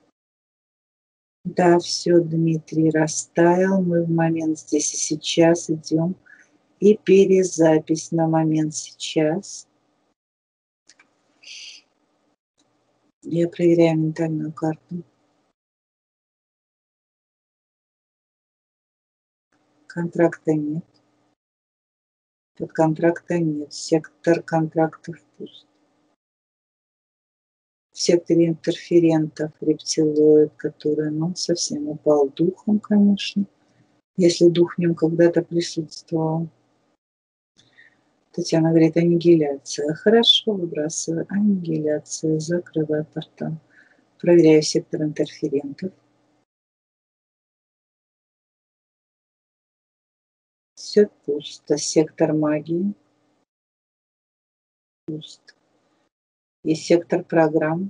Да, все, Дмитрий растаял. Мы в момент здесь и сейчас идем. И перезапись на момент сейчас. Я проверяю ментальную карту. Контракта нет. Подконтракта нет. Сектор контрактов пуст. В секторе интерферентов рептилоид, который, ну, совсем упал духом, конечно. Если дух в нем когда-то присутствовал. Татьяна говорит, аннигиляция. Хорошо, выбрасываю. Аннигиляция. Закрываю портал. Проверяю сектор интерферентов. Все пусто. Сектор магии. Пусто. И сектор программ.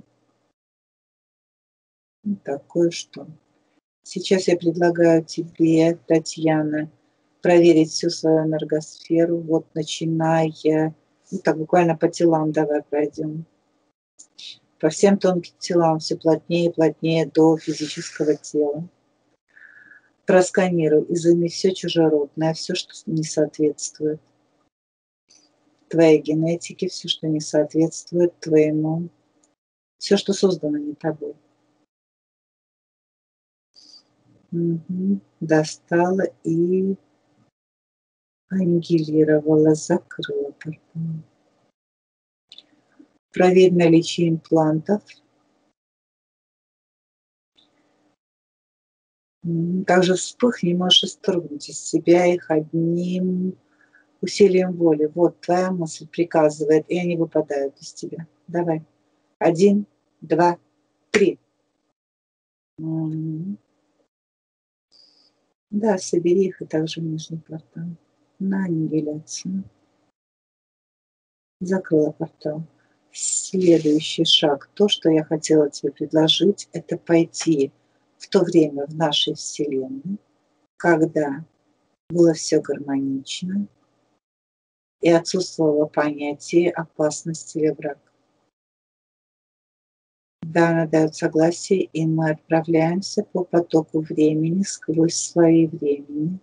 Такое что. Сейчас я предлагаю тебе, Татьяна, проверить всю свою энергосферу. Вот начиная, ну так буквально по телам давай пройдем. По всем тонким телам все плотнее и плотнее до физического тела. Просканируй, изыми все чужеродное, все, что не соответствует твоей генетике, все, что не соответствует твоему, все, что создано не тобой. Угу. Достала и аннигилировала, закрыла портал. Проверь наличие имплантов. Также вспыхни, можешь исторгнуть из себя их одним усилием воли. Вот твоя мысль приказывает, и они выпадают из тебя. Давай. Один, два, три. Угу. Да, собери их и также в нижний портал. На аннигиляцию. Закрыла портал. Следующий шаг. То, что я хотела тебе предложить, это пойти в то время в нашей Вселенной, когда было все гармонично и отсутствовало понятие опасности или враг. Да, она дает согласие, и мы отправляемся по потоку времени сквозь слои времени.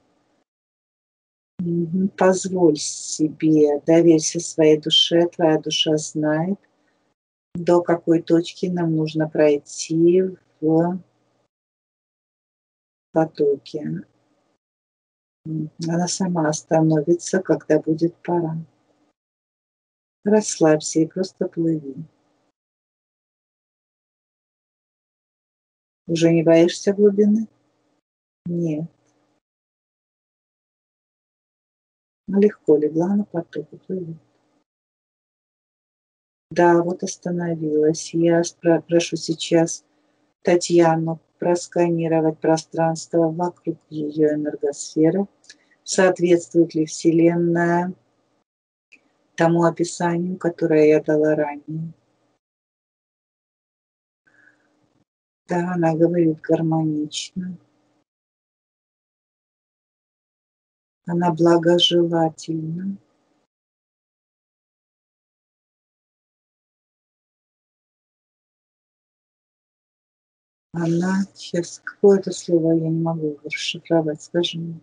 Позволь себе, доверься своей душе, твоя душа знает, до какой точки нам нужно пройти в потоке. Она сама остановится, когда будет пора. Расслабься и просто плыви. Уже не боишься глубины? Нет. Ну, легко легла на поток и плыви. Да, вот остановилась. Я прошу сейчас Татьяну просканировать пространство вокруг ее энергосферы. Соответствует ли Вселенная тому описанию, которое я дала ранее? Да, она говорит гармонично. Она благожелательна. Она, сейчас, какое-то слово я не могу расшифровать, скажи мне.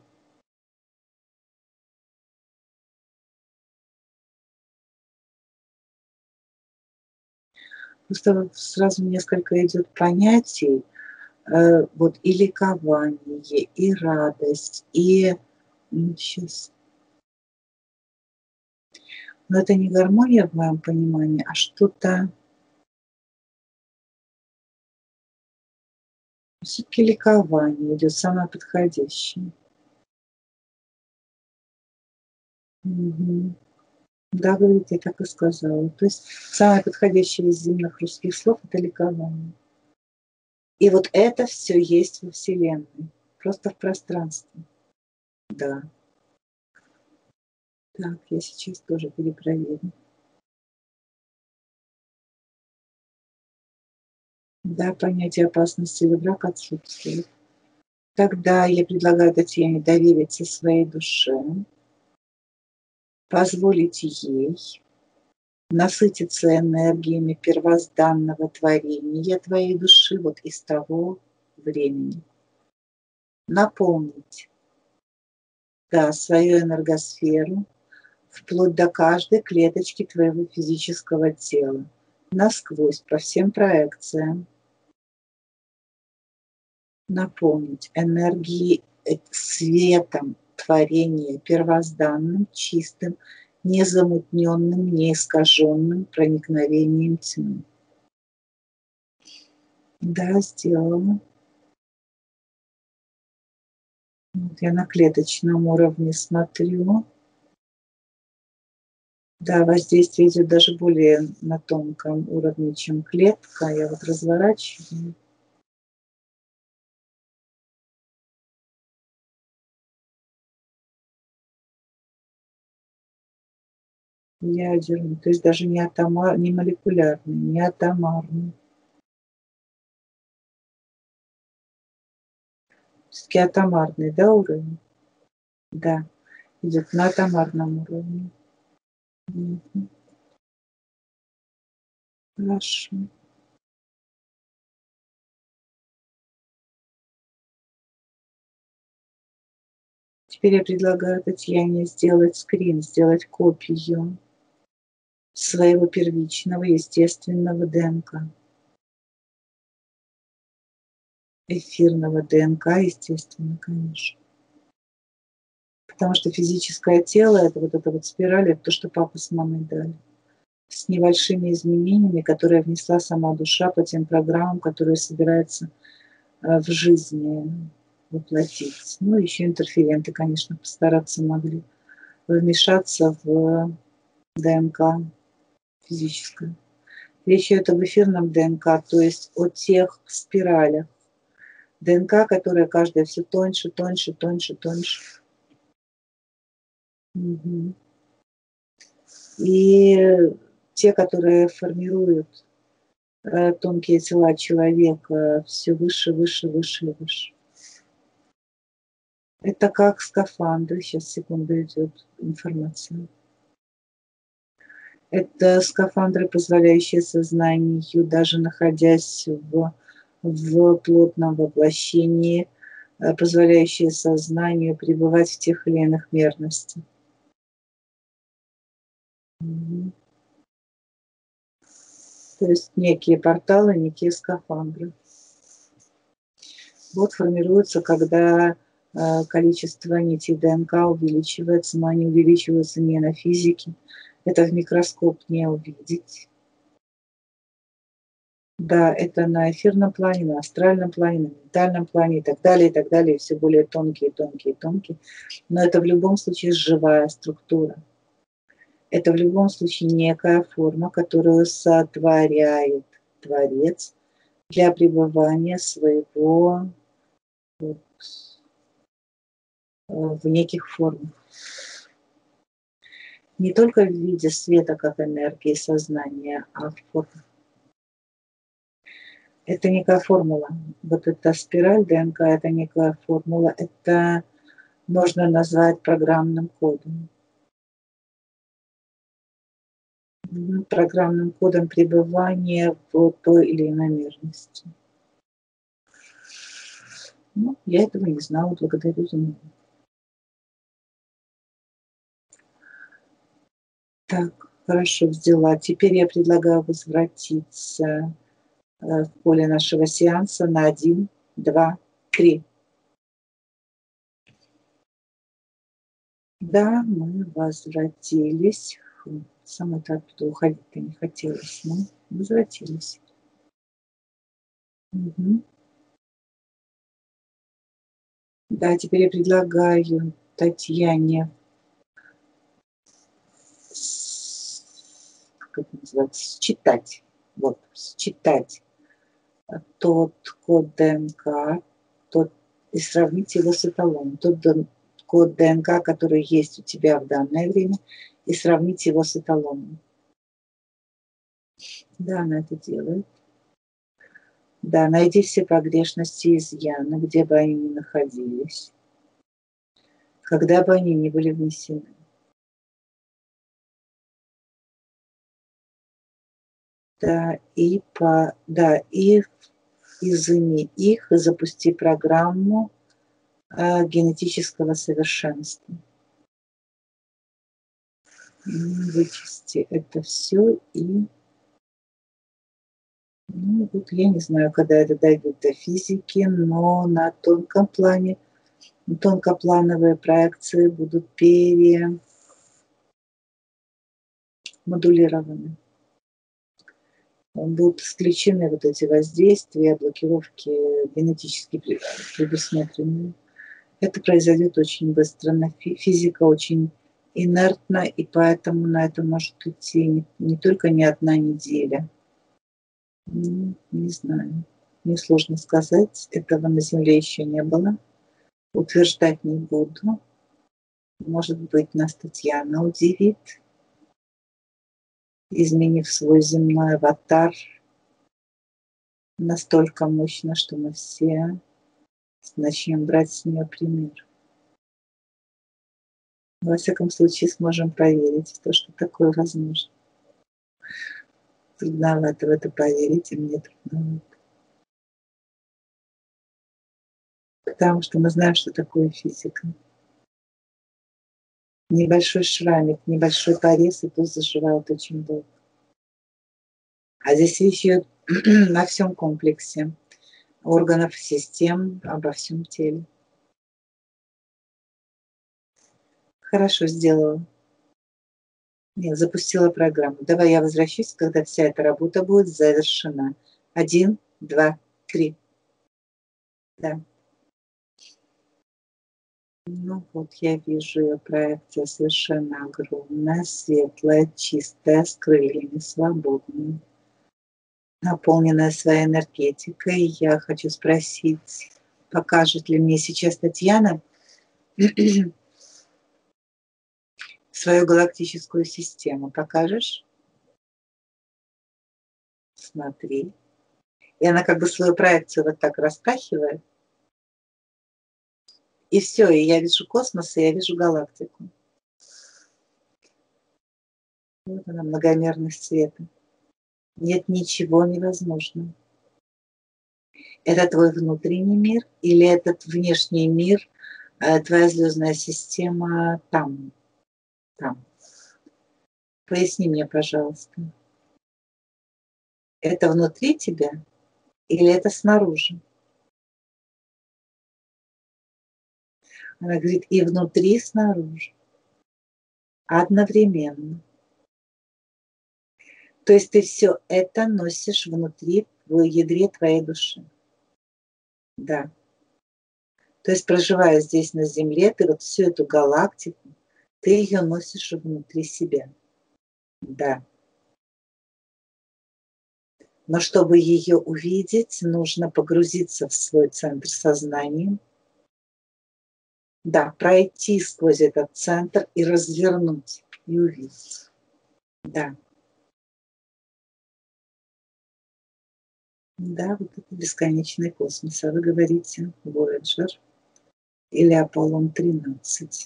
Просто сразу несколько идет понятий, э, вот и ликование, и радость, и сейчас. Но это не гармония в моем понимании, а что-то все-таки ликование идет самое подходящее. Мгм. Да, говорит, я так и сказала. То есть самое подходящее из земных русских слов – это ликование. И вот это все есть во Вселенной, просто в пространстве. Да. Так, я сейчас тоже перепроверю. Да, понятие опасности или враг отсутствует. Тогда я предлагаю Татьяне довериться своей душе, позволить ей насытиться энергиями первозданного творения твоей души вот из того времени. Наполнить, да, свою энергосферу вплоть до каждой клеточки твоего физического тела, насквозь, по всем проекциям. Наполнить энергией, э, светом творения первозданным, чистым, незамутненным, неискаженным проникновением тьмы. Да, сделала. Вот я на клеточном уровне смотрю. Да, воздействие идет даже более на тонком уровне, чем клетка. Я вот разворачиваю. Ядерный, то есть даже не атомар, не молекулярный, не атомарный. Все-таки атомарный, да, уровень? Да, идет на атомарном уровне. Мгм. Хорошо. Теперь я предлагаю Татьяне сделать скрин, сделать копию своего первичного естественного ДНК. Эфирного ДНК, естественно, конечно. Потому что физическое тело – это вот эта вот спираль, это то, что папа с мамой дали. С небольшими изменениями, которые внесла сама душа по тем программам, которые собирается э, в жизни воплотить. Ну, еще интерференты, конечно, постараться могли вмешаться в ДНК физическое. Речь идет об эфирном ДНК, то есть о тех спиралях ДНК, которые каждая все тоньше, тоньше, тоньше, тоньше. Мгм. И те, которые формируют э, тонкие тела человека все выше, выше, выше и выше. Это как скафандры. Сейчас, секунду, идет информация. Это скафандры, позволяющие сознанию, даже находясь в, в плотном воплощении, э, позволяющие сознанию пребывать в тех или иных мерностях. Мгм. То есть некие порталы, некие скафандры. Вот формируются, когда э, количество нитей ДНК увеличивается, но они увеличиваются не на физике. Это в микроскоп не увидеть. Да, это на эфирном плане, на астральном плане, на ментальном плане и так далее, и так далее, все более тонкие, тонкие, тонкие. Но это в любом случае живая структура. Это в любом случае некая форма, которую сотворяет Творец для пребывания своего вот, в неких формах. Не только в виде света, как энергии сознания, а в форме. Это некая формула. Вот эта спираль ДНК – это некая формула. Это можно назвать программным кодом. Программным кодом пребывания в той или иной мерности. Ну, я этого не знала, благодарю за него. Так, хорошо взяла. Теперь я предлагаю возвратиться э, в поле нашего сеанса на один, два, три. Да, мы возвратились. Фу, самой-то оттуда уходить-то не хотелось, но возвратились. Угу. Да, теперь я предлагаю Татьяне, как это называется, считать. Вот, считать тот код ДНК, тот, и сравнить его с эталоном. Тот код ДНК, который есть у тебя в данное время, и сравнить его с эталоном. Да, она это делает. Да, найди все погрешности и изъяны, где бы они ни находились, когда бы они ни были внесены. Да, и, по, да, и изыми их и запусти программу э, генетического совершенства. Вычисти это все и... Ну, вот я не знаю, когда это дойдет до физики, но на тонком плане, тонкоплановые проекции будут перемодулированы. Будут исключены вот эти воздействия, блокировки генетически предусмотренные. Это произойдет очень быстро. Физика очень инертна, и поэтому на это может идти не, не только не одна неделя. Ну, не знаю. Мне сложно сказать. Этого на Земле еще не было. Утверждать не буду. Может быть, нас Татьяна удивит, изменив свой земной аватар настолько мощно, что мы все начнем брать с нее пример. Во всяком случае, сможем проверить то, что такое возможно. Трудновато в это поверить, и мне трудновато. Потому что мы знаем, что такое физика. Небольшой шрамик, небольшой порез, и то заживает очень долго. А здесь речь идет на всем комплексе органов, систем, обо всем теле. Хорошо сделала. Нет, запустила программу. Давай я возвращусь, когда вся эта работа будет завершена. Один, два, три. Да. Ну вот я вижу ее проекция совершенно огромная, светлая, чистая, с крыльями, свободная, наполненная своей энергетикой. Я хочу спросить, покажет ли мне сейчас Татьяна свою галактическую систему? Покажешь? Смотри. И она как бы свою проекцию вот так распахивает. И все, и я вижу космос, и я вижу галактику. Вот она, многомерность света. Нет ничего невозможного. Это твой внутренний мир или этот внешний мир, твоя звездная система там, там? Поясни мне, пожалуйста. Это внутри тебя или это снаружи? Она говорит, и внутри, и снаружи. Одновременно. То есть ты все это носишь внутри, в ядре твоей души. Да. То есть, проживая здесь на Земле, ты вот всю эту галактику, ты ее носишь внутри себя. Да. Но чтобы ее увидеть, нужно погрузиться в свой центр сознания. Да, пройти сквозь этот центр и развернуть, и увидеть. Да. Да, вот это бесконечный космос. А вы говорите Voyager или Аполлон тринадцать.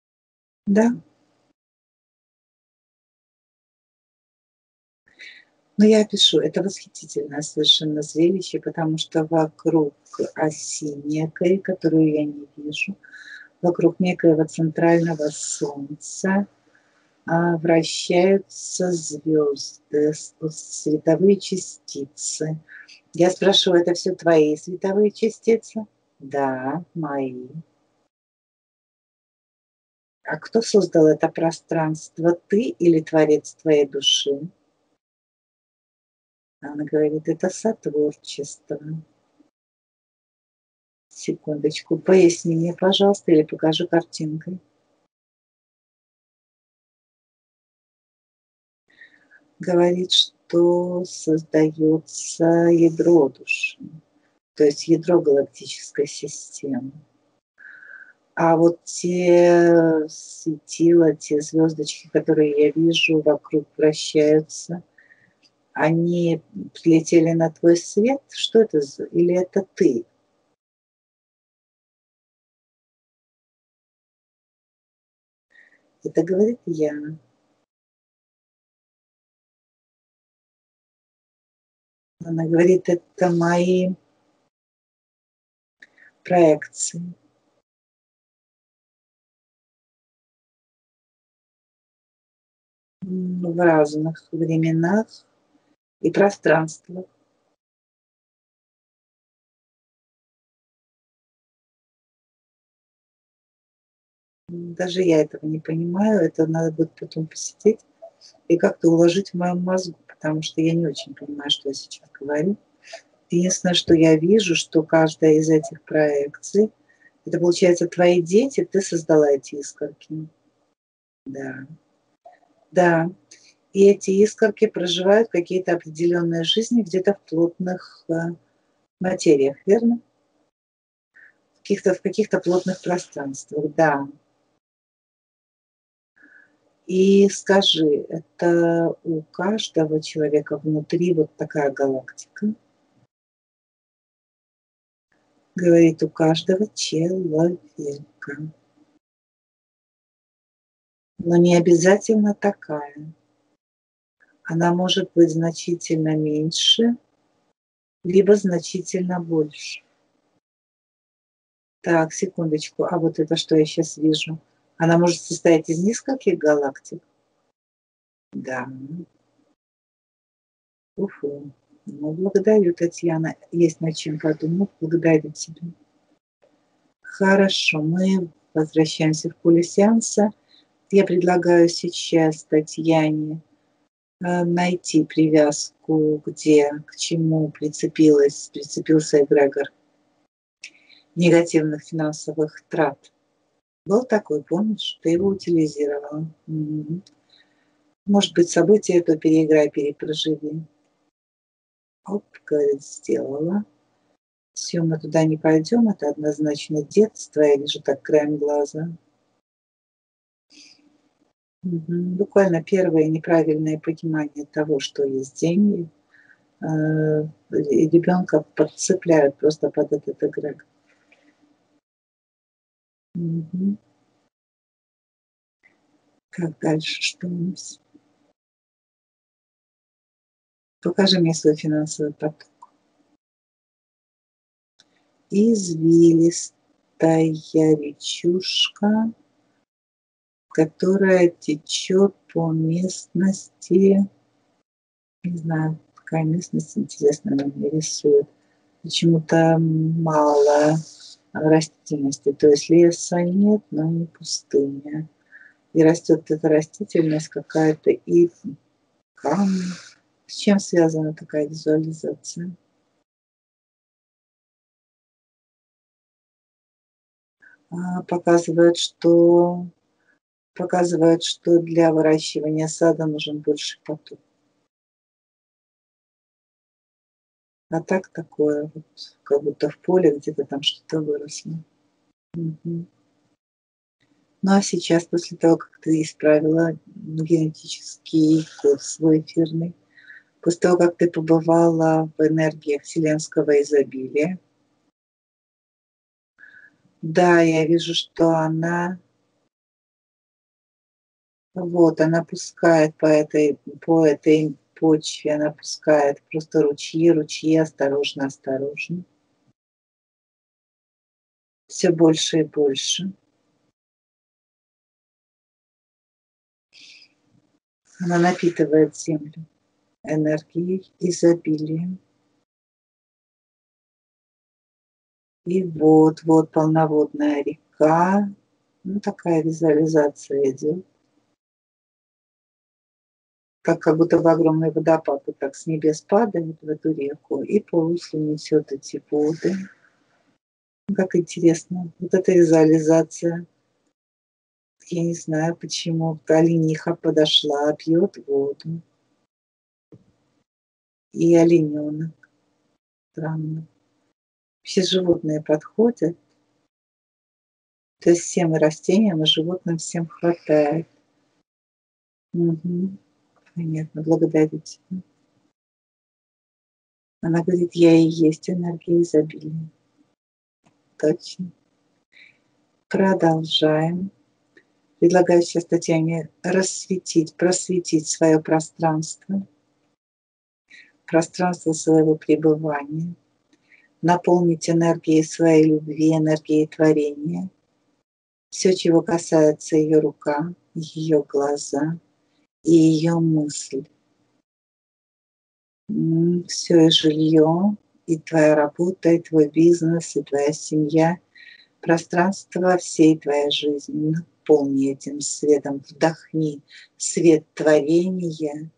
Да. Но я пишу, это восхитительное совершенно зрелище, потому что вокруг оси некой, которую я не вижу, вокруг некоего центрального солнца а, вращаются звезды, световые частицы. Я спрашиваю, это все твои световые частицы? Да, мои. А кто создал это пространство, ты или творец твоей души? Она говорит, это сотворчество. Секундочку, поясни мне, пожалуйста, или покажи картинкой. Говорит, что создается ядро души, то есть ядро галактической системы. А вот те светила, те звездочки, которые я вижу, вокруг вращаются, они прилетели на твой свет? Что это за... Или это ты? Это говорит я. Она говорит, это мои проекции. В разных временах и пространствах. Даже я этого не понимаю, это надо будет потом посидеть и как-то уложить в моем мозгу, потому что я не очень понимаю, что я сейчас говорю. Единственное, что я вижу, что каждая из этих проекций, это, получается, твои дети, ты создала эти искорки. Да. Да. И эти искорки проживают какие-то определенные жизни где-то в плотных э, материях, верно? В каких-то, в каких-то плотных пространствах, да. И скажи, это у каждого человека внутри вот такая галактика? Говорит, у каждого человека. Но не обязательно такая. Она может быть значительно меньше, либо значительно больше. Так, секундочку. А вот это что я сейчас вижу? Она может состоять из нескольких галактик? Да. Уфу. Ну, благодарю, Татьяна. Есть над чем подумать. Благодарю тебя. Хорошо, мы возвращаемся в поле сеанса. Я предлагаю сейчас Татьяне э, найти привязку, где, к чему прицепилась, прицепился эгрегор негативных финансовых трат. Был такой, помнишь? Ты его утилизировала. М-м. Может быть, событие это переиграй, перепроживи. Оп, говорит, сделала. Все, мы туда не пойдем, это однозначно детство, я вижу так краем глаза. Мгм. Буквально первое неправильное понимание того, что есть деньги, э, и ребенка подцепляют просто под этот эгрегор. Мгм. Как дальше, что у нас? Покажи мне свой финансовый поток. Извилистая речушка, которая течет по местности. Не знаю, какая местность интересная она мне рисует. Почему-то мало растительности. То есть леса нет, но не пустыня. И растет эта растительность какая-то и камни. С чем связана такая визуализация? А, показывает, что показывает, что для выращивания сада нужен больше поток. А так такое, вот, как будто в поле где-то там что-то выросло. Мгм. Ну а сейчас, после того, как ты исправила генетический код свой эфирный, после того, как ты побывала в энергиях вселенского изобилия, да, я вижу, что она, вот, она пускает по этой, по этой, почве, она пускает просто ручьи, ручьи, осторожно, осторожно. Все больше и больше. Она напитывает землю энергией изобилия. И вот, вот полноводная река. Ну, такая визуализация идет. Как, как будто бы огромный водопад вот так с небес падает в эту реку и по руслу несет эти воды. Как интересно. Вот эта визуализация. Я не знаю, почему олениха подошла, пьет воду. И олененок. Странно. Все животные подходят. То есть всем и растениям, и животным всем хватает. Угу. Понятно, благодарю тебя. Она говорит, я и есть энергия изобилия. Точно. Продолжаем. Предлагаю сейчас Татьяне рассветить, просветить свое пространство, пространство своего пребывания, наполнить энергией своей любви, энергией творения. Все, чего касается ее рука, ее глаза и ее мысль. Все и жилье, и твоя работа, и твой бизнес, и твоя семья, пространство всей твоей жизни. Наполни этим светом, вдохни свет творения.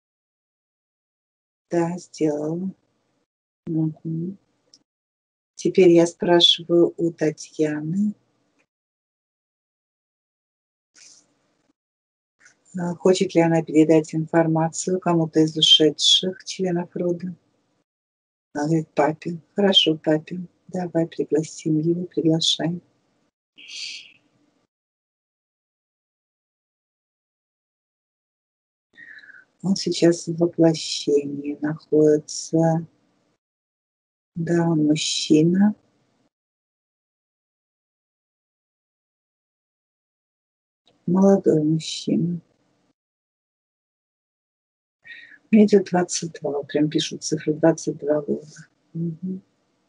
Да, сделала. Угу. Теперь я спрашиваю у Татьяны, хочет ли она передать информацию кому-то из ушедших членов рода. Она говорит, папе. Хорошо, папе. Давай пригласим его, приглашаем. Он сейчас в воплощении находится. Да, он мужчина. Молодой мужчина. Мне идет двадцать два, прям пишут цифру двадцать два года. Угу.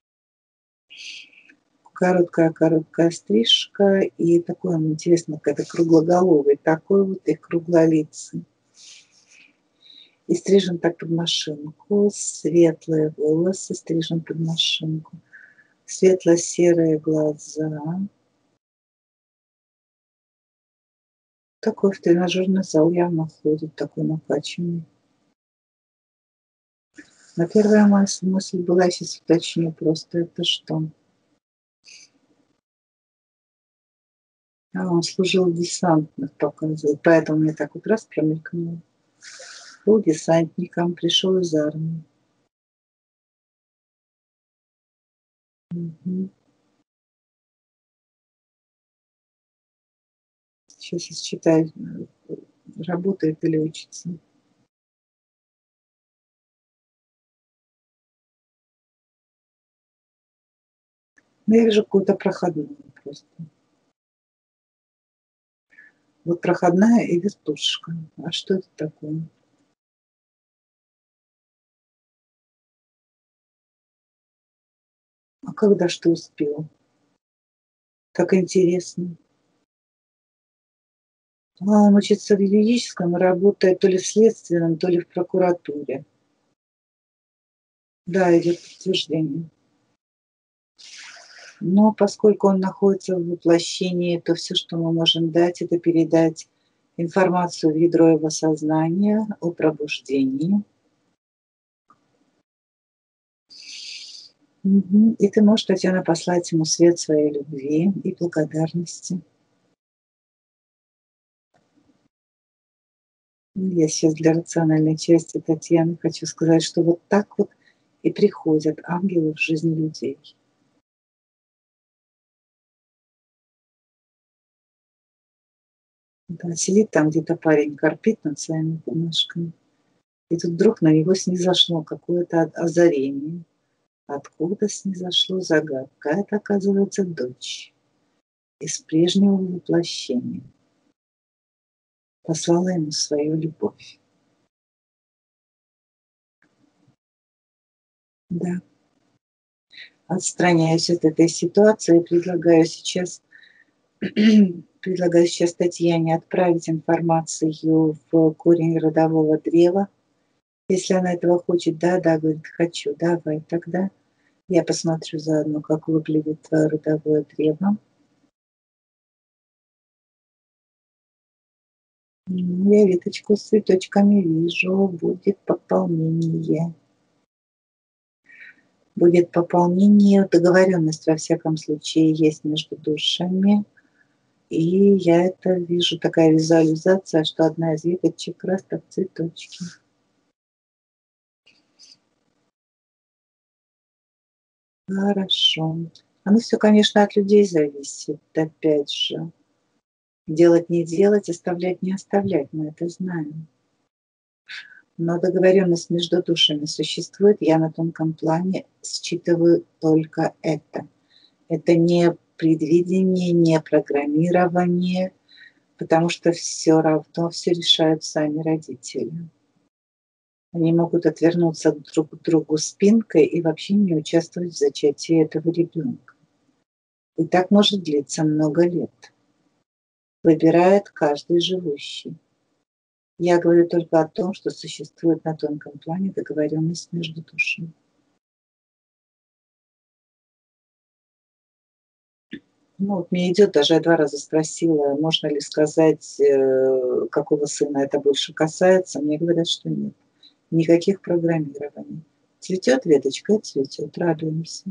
Короткая-короткая стрижка и такой он интересный, какой-то круглоголовый, такой вот и круглолицый. И стрижен так под машинку, светлые волосы, стрижен под машинку, светло-серые глаза. Такой в тренажерный зал явно ходит, такой накачанный. Но первая мысль, мысль была, я сейчас уточню просто, это что? А, он служил в десантных, показывает, поэтому мне так вот раз промелькнуло. Был десантником, пришел из армии. Угу. Сейчас я считаю, работает или учится. Ну, я вижу какую-то проходную просто. Вот проходная и вертушка. А что это такое? А когда что успел? Как интересно. А он учится в юридическом и работает то ли в следственном, то ли в прокуратуре. Да, идет подтверждение. Но поскольку он находится в воплощении, то все, что мы можем дать, это передать информацию в ядро его сознания о пробуждении. Угу. И ты можешь, Татьяна, послать ему свет своей любви и благодарности. Я сейчас для рациональной части Татьяны хочу сказать, что вот так вот и приходят ангелы в жизнь людей. Да, сидит там где-то парень, корпит над своими бумажками. И тут вдруг на него снизошло какое-то озарение. Откуда снизошло загадка? Это, оказывается, дочь из прежнего воплощения. Послала ему свою любовь. Да. Отстраняюсь от этой ситуации и предлагаю сейчас, предлагаю сейчас Татьяне отправить информацию в корень родового древа. Если она этого хочет, да, да, говорит, хочу, давай, тогда я посмотрю заодно, как выглядит твое родовое древо. Я веточку с цветочками вижу, будет пополнение. Будет пополнение, договоренность во всяком случае есть между душами. И я это вижу, такая визуализация, что одна из веточек растет в цветочки. Хорошо. Оно все, конечно, от людей зависит, опять же. Делать, не делать, оставлять, не оставлять, мы это знаем. Но договоренность между душами существует, я на тонком плане считываю только это. Это не предвидение, не программирование, потому что все равно все решают сами родители. Они могут отвернуться друг к другу спинкой и вообще не участвовать в зачатии этого ребенка. И так может длиться много лет. Выбирает каждый живущий. Я говорю только о том, что существует на тонком плане договоренность между душами. Ну, вот мне идет, даже я два раза спросила, можно ли сказать, э, какого сына это больше касается. Мне говорят, что нет. Никаких программирований. Цветет веточка, цветет, радуемся.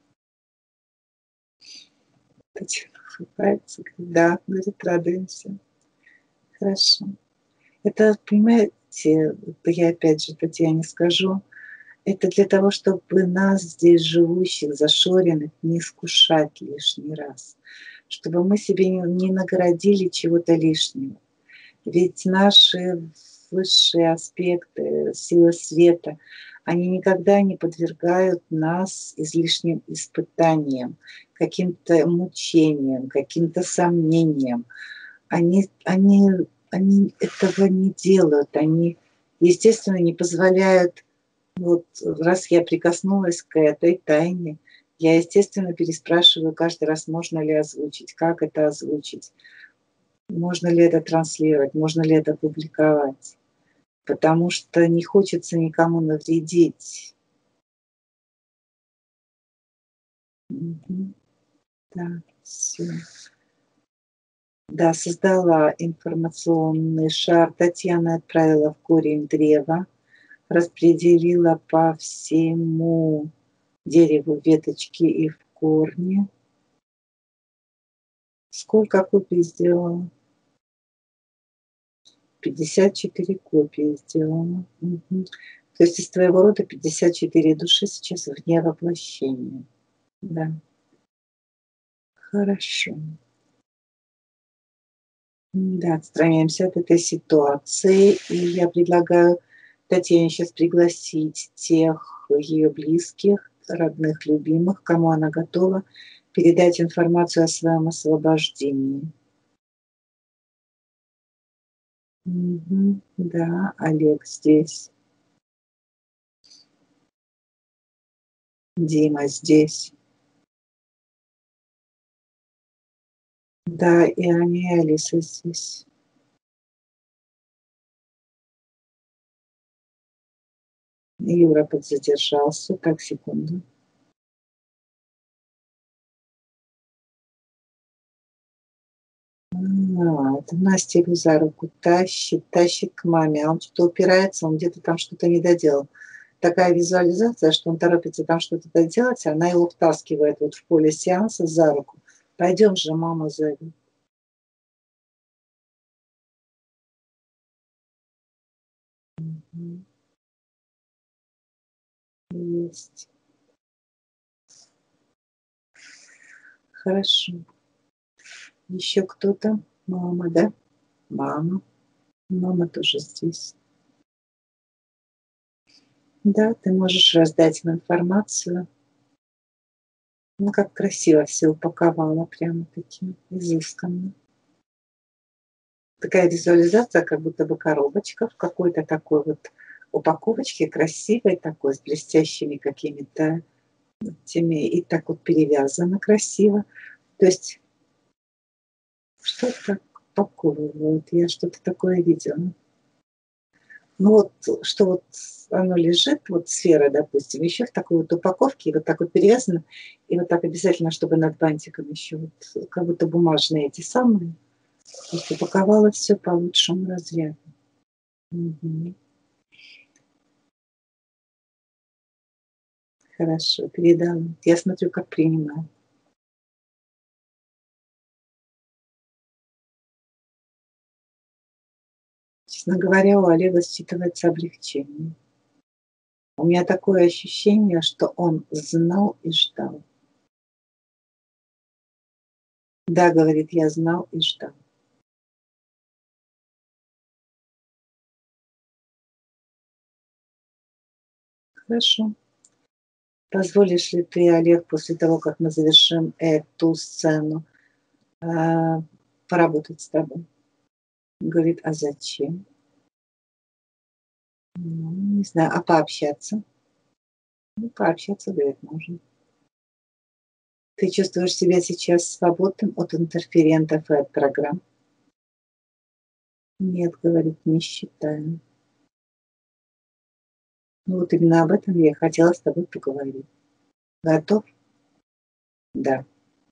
Татьяна улыбается, говорит, да, говорит, радуемся. Хорошо. Это, понимаете, я опять же Татьяне скажу, это для того, чтобы нас здесь живущих, зашоренных, не искушать лишний раз. Чтобы мы себе не, не наградили чего-то лишнего. Ведь наши высшие аспекты, силы света, они никогда не подвергают нас излишним испытаниям, каким-то мучениям, каким-то сомнениям. Они, они, они этого не делают. Они, естественно, не позволяют, вот раз я прикоснулась к этой тайне, я, естественно, переспрашиваю каждый раз, можно ли озвучить, как это озвучить. Можно ли это транслировать, можно ли это публиковать? Потому что не хочется никому навредить. Угу. Да, все. Да, создала информационный шар. Татьяна отправила в корень древа, распределила по всему дереву веточки и в корне. Сколько копий сделала? пятьдесят четыре копии сделала. Угу. То есть из твоего рода пятьдесят четыре души сейчас вне воплощения. Да. Хорошо. Да, отстраняемся от этой ситуации. И я предлагаю Татьяне сейчас пригласить тех ее близких, родных, любимых, кому она готова передать информацию о своем освобождении. Угу, да, Олег здесь. Дима здесь. Да, и Аня, и Алиса здесь. Юра подзадержался. Так, секунду. А, это Настя его за руку тащит, тащит к маме, а он что-то упирается, он где-то там что-то не доделал. Такая визуализация, что он торопится там что-то доделать, а она его втаскивает вот в поле сеанса за руку. Пойдем же, мама зовет. Есть. Хорошо. Еще кто-то? Мама, да? Мама. Мама тоже здесь. Да, ты можешь раздать им информацию. Ну, как красиво все упаковала, прямо таким изысканно. Такая визуализация, как будто бы коробочка в какой-то такой вот упаковочке красивой такой, с блестящими какими-то теми, и так вот перевязано красиво. То есть что-то упаковывают, я что-то такое видела. Ну вот, что вот оно лежит, вот сфера, допустим, еще в такой вот упаковке, и вот так вот перевязано, и вот так обязательно, чтобы над бантиком еще вот, как будто бумажные эти самые, то есть упаковала все по лучшему разряду. Угу. Хорошо, передала. Я смотрю, как принимаю. Честно говоря, у Олега считывается облегчение. У меня такое ощущение, что он знал и ждал. Да, говорит, я знал и ждал. Хорошо. Позволишь ли ты, Олег, после того, как мы завершим эту сцену, поработать с тобой? Говорит, а зачем? Ну, не знаю, а пообщаться? Ну, пообщаться, говорит, можно. Ты чувствуешь себя сейчас свободным от интерферентов и от программ? Нет, говорит, не считаю. Ну вот именно об этом я и хотела с тобой поговорить. Готов? Да.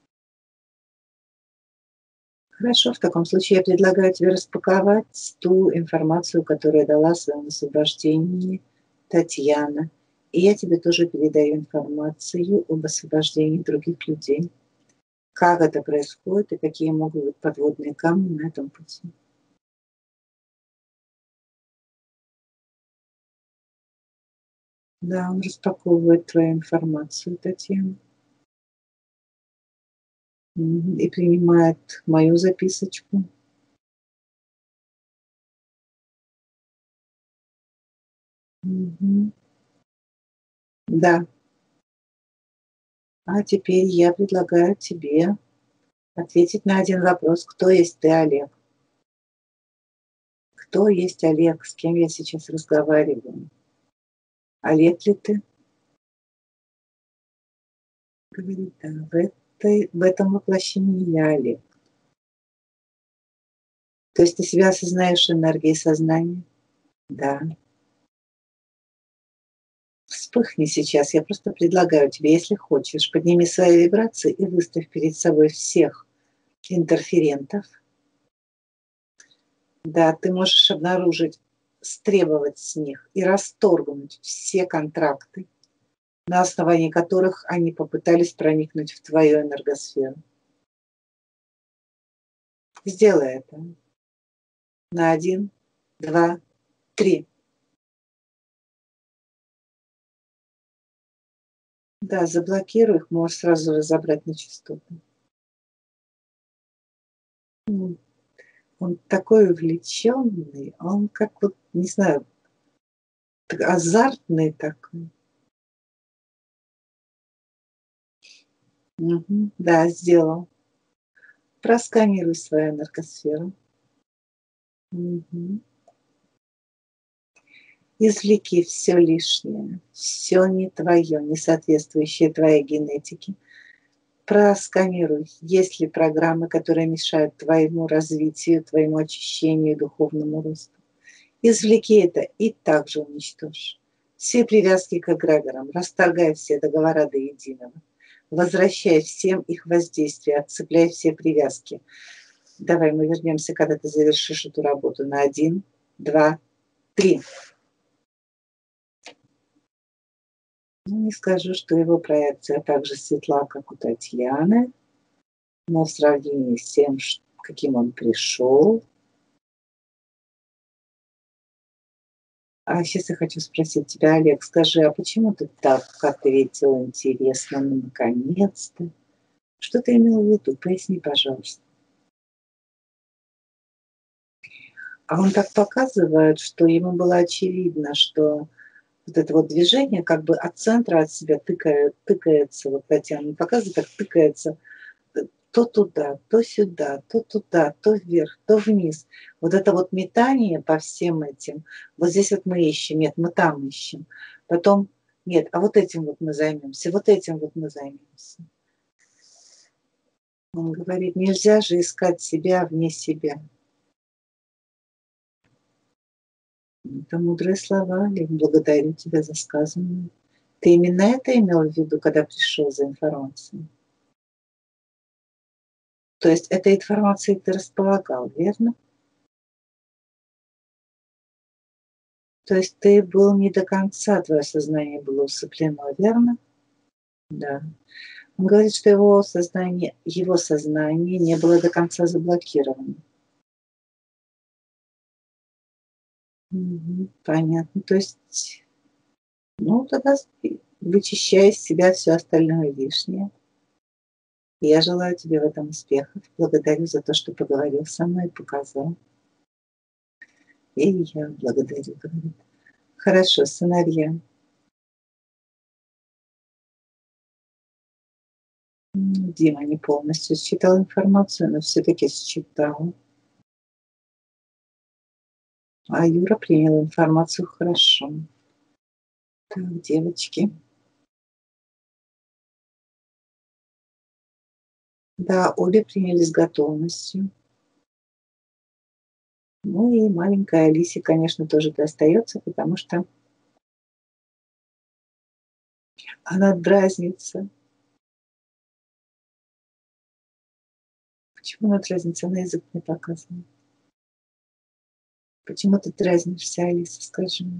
Хорошо, в таком случае я предлагаю тебе распаковать ту информацию, которую дала о своем освобождении Татьяна. И я тебе тоже передаю информацию об освобождении других людей. Как это происходит и какие могут быть подводные камни на этом пути. Да, он распаковывает твою информацию, Татьяна. И принимает мою записочку. Угу. Да. А теперь я предлагаю тебе ответить на один вопрос. Кто есть ты, Олег? Кто есть Олег? С кем я сейчас разговариваю? Олег ли ты? Говорит, да, в, этой, в этом воплощении я Олег. То есть ты себя осознаешь энергией сознания? Да. Вспыхни сейчас. Я просто предлагаю тебе, если хочешь, подними свои вибрации и выставь перед собой всех интерферентов. Да, ты можешь обнаружить, стребовать с них и расторгнуть все контракты, на основании которых они попытались проникнуть в твою энергосферу. Сделай это. На один, два, три. Да, заблокируй их, можешь сразу разобрать на частоты. Он такой увлеченный, он как вот, не знаю, азартный такой. Угу, да, сделал. Просканируй свою энергосферу. Угу. Извлеки все лишнее, все не твое, не соответствующее твоей генетике. Просканируй, есть ли программы, которые мешают твоему развитию, твоему очищению и духовному росту. Извлеки это и также уничтожь. Все привязки к эгрегорам, расторгай все договора до единого. Возвращай всем их воздействие, отцепляй все привязки. Давай мы вернемся, когда ты завершишь эту работу. На один, два, три. Ну, не скажу, что его проекция так же светла, как у Татьяны, но в сравнении с тем, каким он пришел. А сейчас я хочу спросить тебя, Олег, скажи, а почему ты так ответил интересно, ну, наконец-то? Что ты имел в виду? Поясни, пожалуйста. А он так показывает, что ему было очевидно, что вот это вот движение как бы от центра от себя тыкает, тыкается, вот Татьяна показывает, как тыкается то туда, то сюда, то туда, то вверх, то вниз. Вот это вот метание по всем этим. Вот здесь вот мы ищем, нет, мы там ищем. Потом, нет, а вот этим вот мы займемся, вот этим вот мы займемся. Он говорит, нельзя же искать себя вне себя. Это мудрые слова, я благодарю тебя за сказанное. Ты именно это имел в виду, когда пришел за информацией? То есть этой информацией ты располагал, верно? То есть ты был не до конца, твое сознание было усыплено, верно? Да. Он говорит, что его сознание, его сознание не было до конца заблокировано. Угу, понятно. То есть, ну, тогда вычищай из себя все остальное лишнее. Я желаю тебе в этом успехов. Благодарю за то, что поговорил со мной и показал. И я благодарю, говорит. Хорошо, сыновья. Дима не полностью считал информацию, но все-таки считал. А Юра принял информацию хорошо. Так, девочки. Да, обе приняли с готовностью. Ну и маленькая Алисе, конечно, тоже достается, потому что она дразнится. Почему она дразнится? Она язык не показывает. Почему ты дразнишься, Алиса, скажи мне?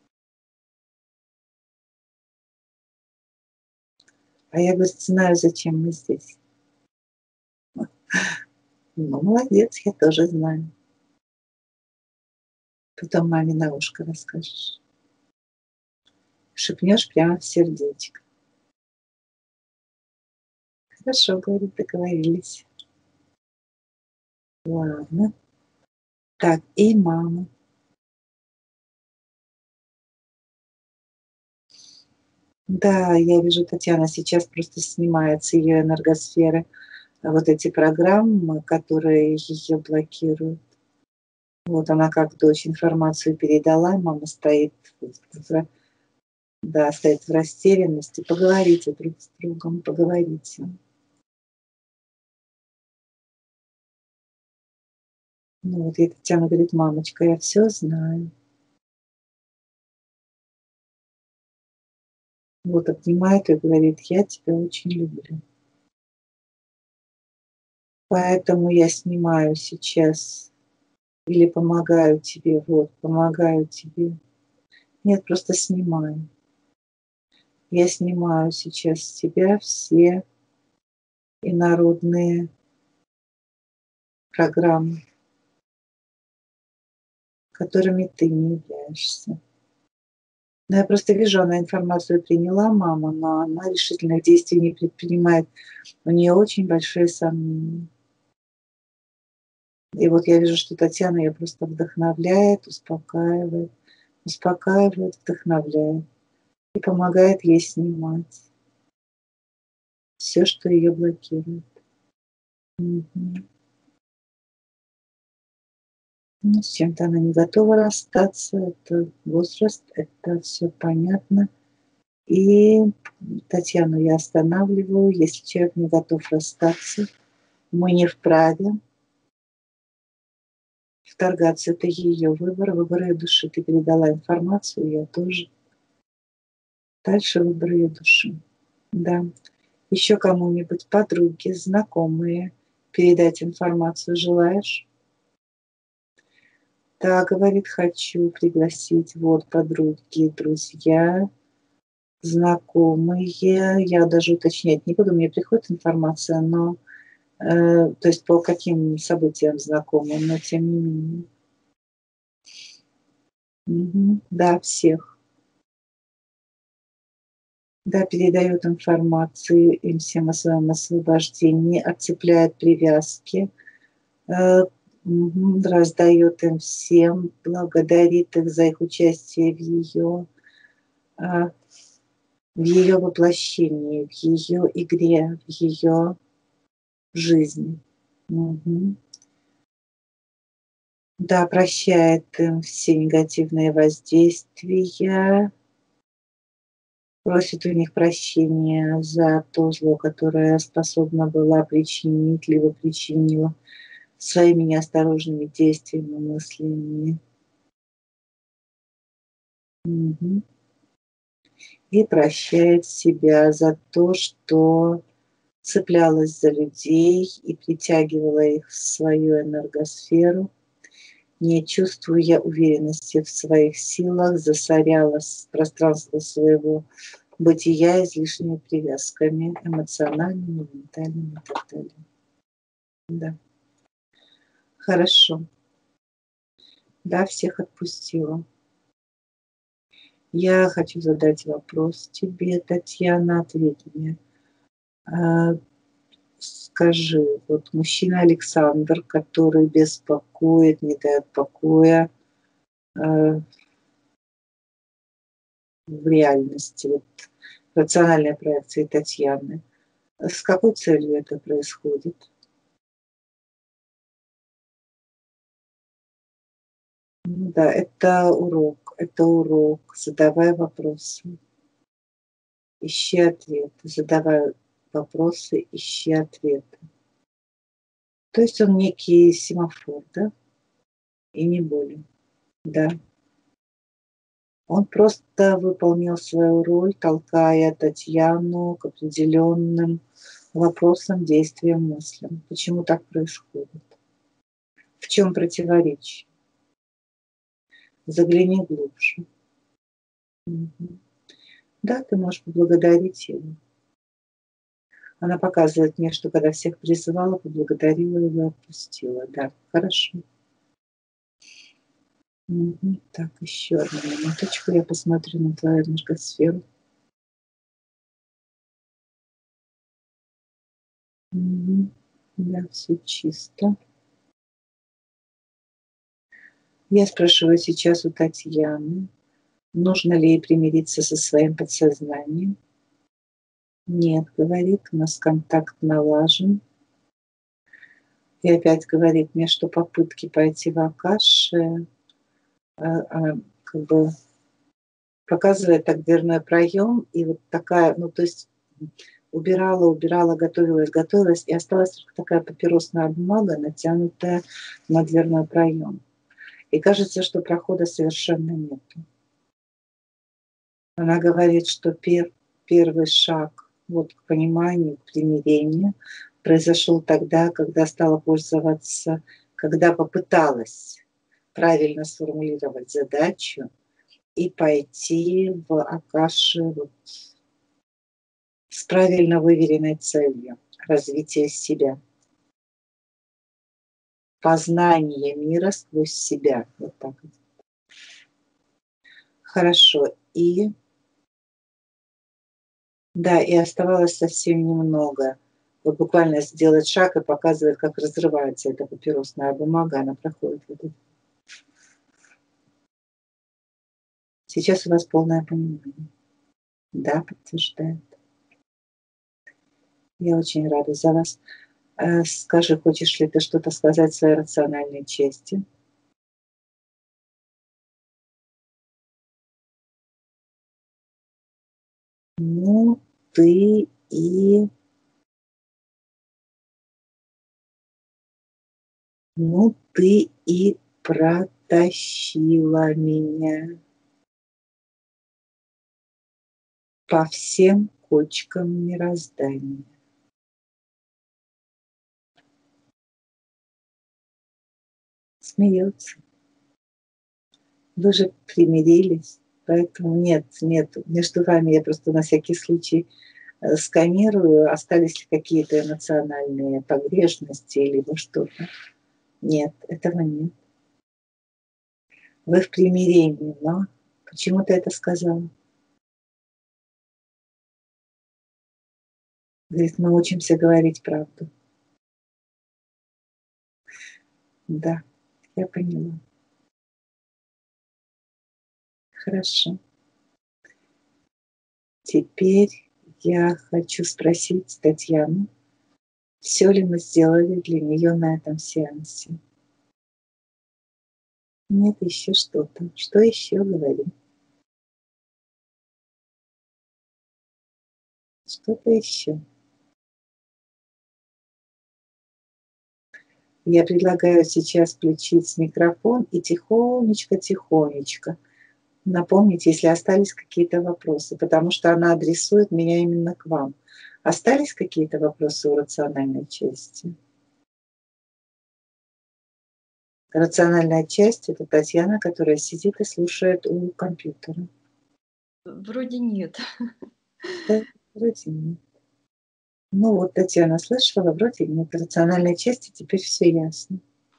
А я, говорит, знаю, зачем мы здесь. Ну, молодец, я тоже знаю. Потом маме на ушко расскажешь. Шепнешь прямо в сердечко. Хорошо, говорит, договорились. Ладно. Так, и мама. Да, я вижу, Татьяна сейчас просто снимает с ее энергосферы вот эти программы, которые ее блокируют. Вот она как дочь информацию передала, мама стоит, в, да, стоит в растерянности. Поговорите друг с другом, поговорите. Ну вот и Татьяна говорит, мамочка, я все знаю. Вот обнимает и говорит, я тебя очень люблю. Поэтому я снимаю сейчас или помогаю тебе, вот, помогаю тебе. Нет, просто снимаю. Я снимаю сейчас с тебя все инородные программы, которыми ты не являешься. Но я просто вижу, она информацию приняла, мама, но она решительных действий не предпринимает. У нее очень большие сомнения. И вот я вижу, что Татьяна ее просто вдохновляет, успокаивает, успокаивает, вдохновляет и помогает ей снимать все, что ее блокирует. Угу. Ну, с чем-то она не готова расстаться, это возраст, это все понятно. И Татьяну я останавливаю, если человек не готов расстаться, мы не вправе вторгаться, это ее выбор, выбор ее души. Ты передала информацию, я тоже. Дальше выбор ее души. Да. Еще кому-нибудь, подруги, знакомые, передать информацию желаешь? Да, говорит, хочу пригласить, вот, подруги, друзья, знакомые, я даже уточнять не буду, мне приходит информация, но, э, то есть по каким событиям знакомым, но тем не менее. Угу, да, всех. Да, передает информацию им всем о своем освобождении, отцепляет привязки, э, угу, раздает им всем, благодарит их за их участие в ее в ее воплощении, в ее игре, в ее жизни. Мгм. Да, прощает им все негативные воздействия, просит у них прощения за то зло, которое способна была причинить, либо причинила своими неосторожными действиями, мыслями. Мгм. И прощает себя за то, что цеплялась за людей и притягивала их в свою энергосферу, не чувствуя уверенности в своих силах, засоряла пространство своего бытия излишними привязками эмоциональными, ментальными и так далее. Да. Хорошо. Да, всех отпустила. Я хочу задать вопрос тебе, Татьяна, ответь мне. А, скажи, вот мужчина Александр, который беспокоит, не дает покоя а, в реальности, вот рациональной проекции Татьяны, с какой целью это происходит? Ну да, это урок, это урок. Задавай вопросы, ищи ответы, задавай вопросы, ищи ответы. То есть он некий семафор, да? И не более. Да. Он просто выполнил свою роль, толкая Татьяну к определенным вопросам, действиям, мыслям. Почему так происходит? В чем противоречие? Загляни глубже. Мгм. Да, ты можешь поблагодарить его. Она показывает мне, что когда всех призывала, поблагодарила его и отпустила. Да, хорошо. Мгм. Так, еще одну минуточку, я посмотрю на твою энергосферу. Мгм. Да, все чисто. Я спрашиваю сейчас у Татьяны, нужно ли ей примириться со своим подсознанием. Нет, говорит, у нас контакт налажен. И опять говорит мне, что попытки пойти в Акаши, а, а, как бы показывает так дверной проем, и вот такая, ну то есть убирала, убирала, готовилась, готовилась, и осталась только такая папиросная бумага, натянутая на дверной проем. И кажется, что прохода совершенно нет. Она говорит, что пер, первый шаг вот к пониманию, к примирению произошел тогда, когда стала пользоваться, когда попыталась правильно сформулировать задачу и пойти в Акаши вот с правильно выверенной целью развития себя, познание мира сквозь себя. Вот так вот. Хорошо. И да, и оставалось совсем немного. Вот буквально сделать шаг и показывает, как разрывается эта папиросная бумага, она проходит вот это. Сейчас у вас полное понимание. Да, подтверждает. Я очень рада за вас. Э, Скажи, хочешь ли ты что-то сказать своей рациональной части? Ну, ты и ну, ты и протащила меня по всем кочкам мироздания. Смеется. Вы же примирились, поэтому нет, нет, между вами я просто на всякий случай э, сканирую, остались ли какие-то эмоциональные погрешности, либо что-то. Нет, этого нет. Вы в примирении, но почему ты это сказала? Говорит, мы учимся говорить правду. Да, я поняла. Хорошо. Теперь я хочу спросить Татьяну, Все ли мы сделали для нее на этом сеансе? Нет, еще что-то. Что еще говори? Что-то еще. Я предлагаю сейчас включить микрофон и тихонечко-тихонечко напомнить, если остались какие-то вопросы, потому что она адресует меня именно к вам. Остались какие-то вопросы у рациональной части? Рациональная часть – это Татьяна, которая сидит и слушает у компьютера. Вроде нет. Да, вроде нет. Ну вот, Татьяна слышала, вроде нет. Рациональной части теперь все ясно.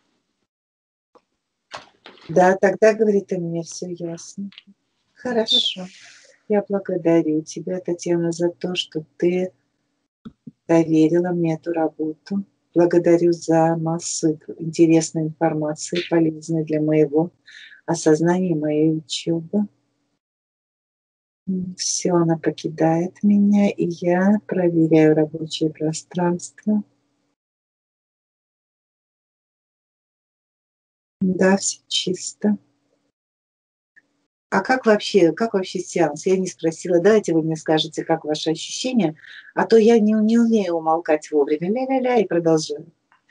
Да, тогда, говорит, и мне все ясно. Хорошо. Я благодарю тебя, Татьяна, за то, что ты доверила мне эту работу. Благодарю за массу интересной информации, полезной для моего осознания моей учебы. Все, она покидает меня, и я проверяю рабочее пространство. Да, все чисто. А как вообще, как вообще сеанс? Я не спросила. Давайте вы мне скажете, как ваши ощущения, а то я не, не умею умолкать вовремя. Ля-ля-ля, и продолжаю.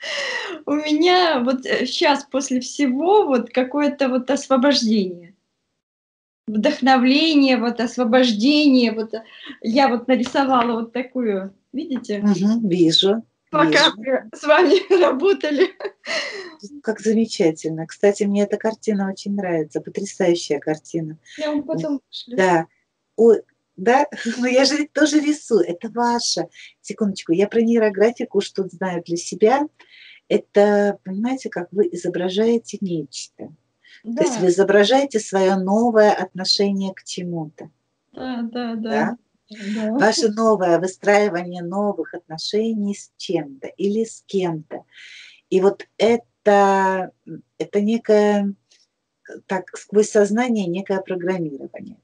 У меня вот сейчас после всего вот какое-то вот освобождение. Вдохновление, вот освобождение. Вот я вот нарисовала вот такую, видите? Угу, вижу, Пока вижу. мы с вами работали. Как замечательно. Кстати, мне эта картина очень нравится. Потрясающая картина. Я вам потом пришлю. Да. Ой, да, но я же тоже рисую. Это ваша. Секундочку, я про нейрографику что-то знаю для себя. Это, понимаете, как вы изображаете нечто. Да. То есть вы изображаете свое новое отношение к чему-то. Да, да, да. Да? Да. Ваше новое выстраивание новых отношений с чем-то или с кем-то. И вот это, это некое, так, сквозь сознание некое программирование.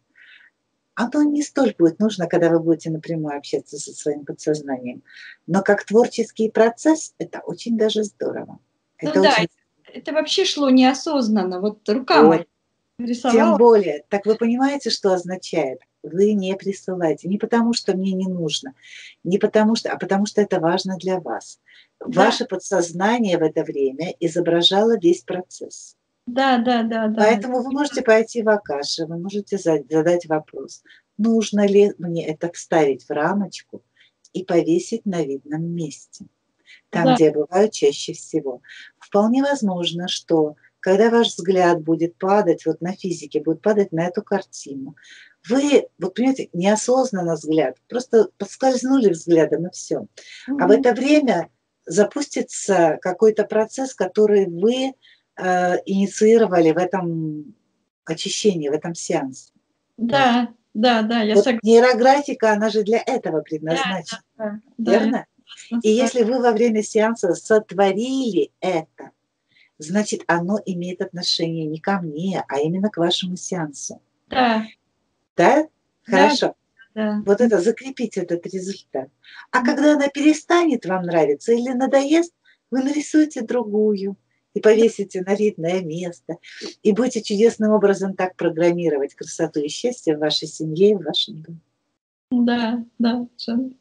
Оно не столь будет нужно, когда вы будете напрямую общаться со своим подсознанием. Но как творческий процесс это очень даже здорово. Ну Это да, очень... это вообще шло неосознанно. Вот рука Вот. моя Тем рисовала. более, так вы понимаете, что означает? Вы не присылаете. Не потому, что мне не нужно, не потому что, а потому что это важно для вас. Да. Ваше подсознание в это время изображало весь процесс. Да, да, да, да. Поэтому вы можете пойти в Акаши, вы можете задать вопрос, нужно ли мне это вставить в рамочку и повесить на видном месте, там, Да. где я бываю чаще всего. Вполне возможно, что когда ваш взгляд будет падать, вот на физике, будет падать на эту картину, вы, вот понимаете, неосознанно взгляд, просто подскользнули взглядом и все. А в это время запустится какой-то процесс, который вы э, инициировали в этом очищении, в этом сеансе. Да, да, да, я Вот согласна. нейрографика, она же для этого Да, предназначена, да, да, верно? да, И если вы во время сеанса сотворили это, значит, оно имеет отношение не ко мне, а именно к вашему сеансу. да, Да? Хорошо. да. Вот это, закрепить этот результат. А когда она перестанет вам нравиться или надоест, вы нарисуете другую и повесите на видное место. И будете чудесным образом так программировать красоту и счастье в вашей семье и в вашем доме. Да, да, Жанна.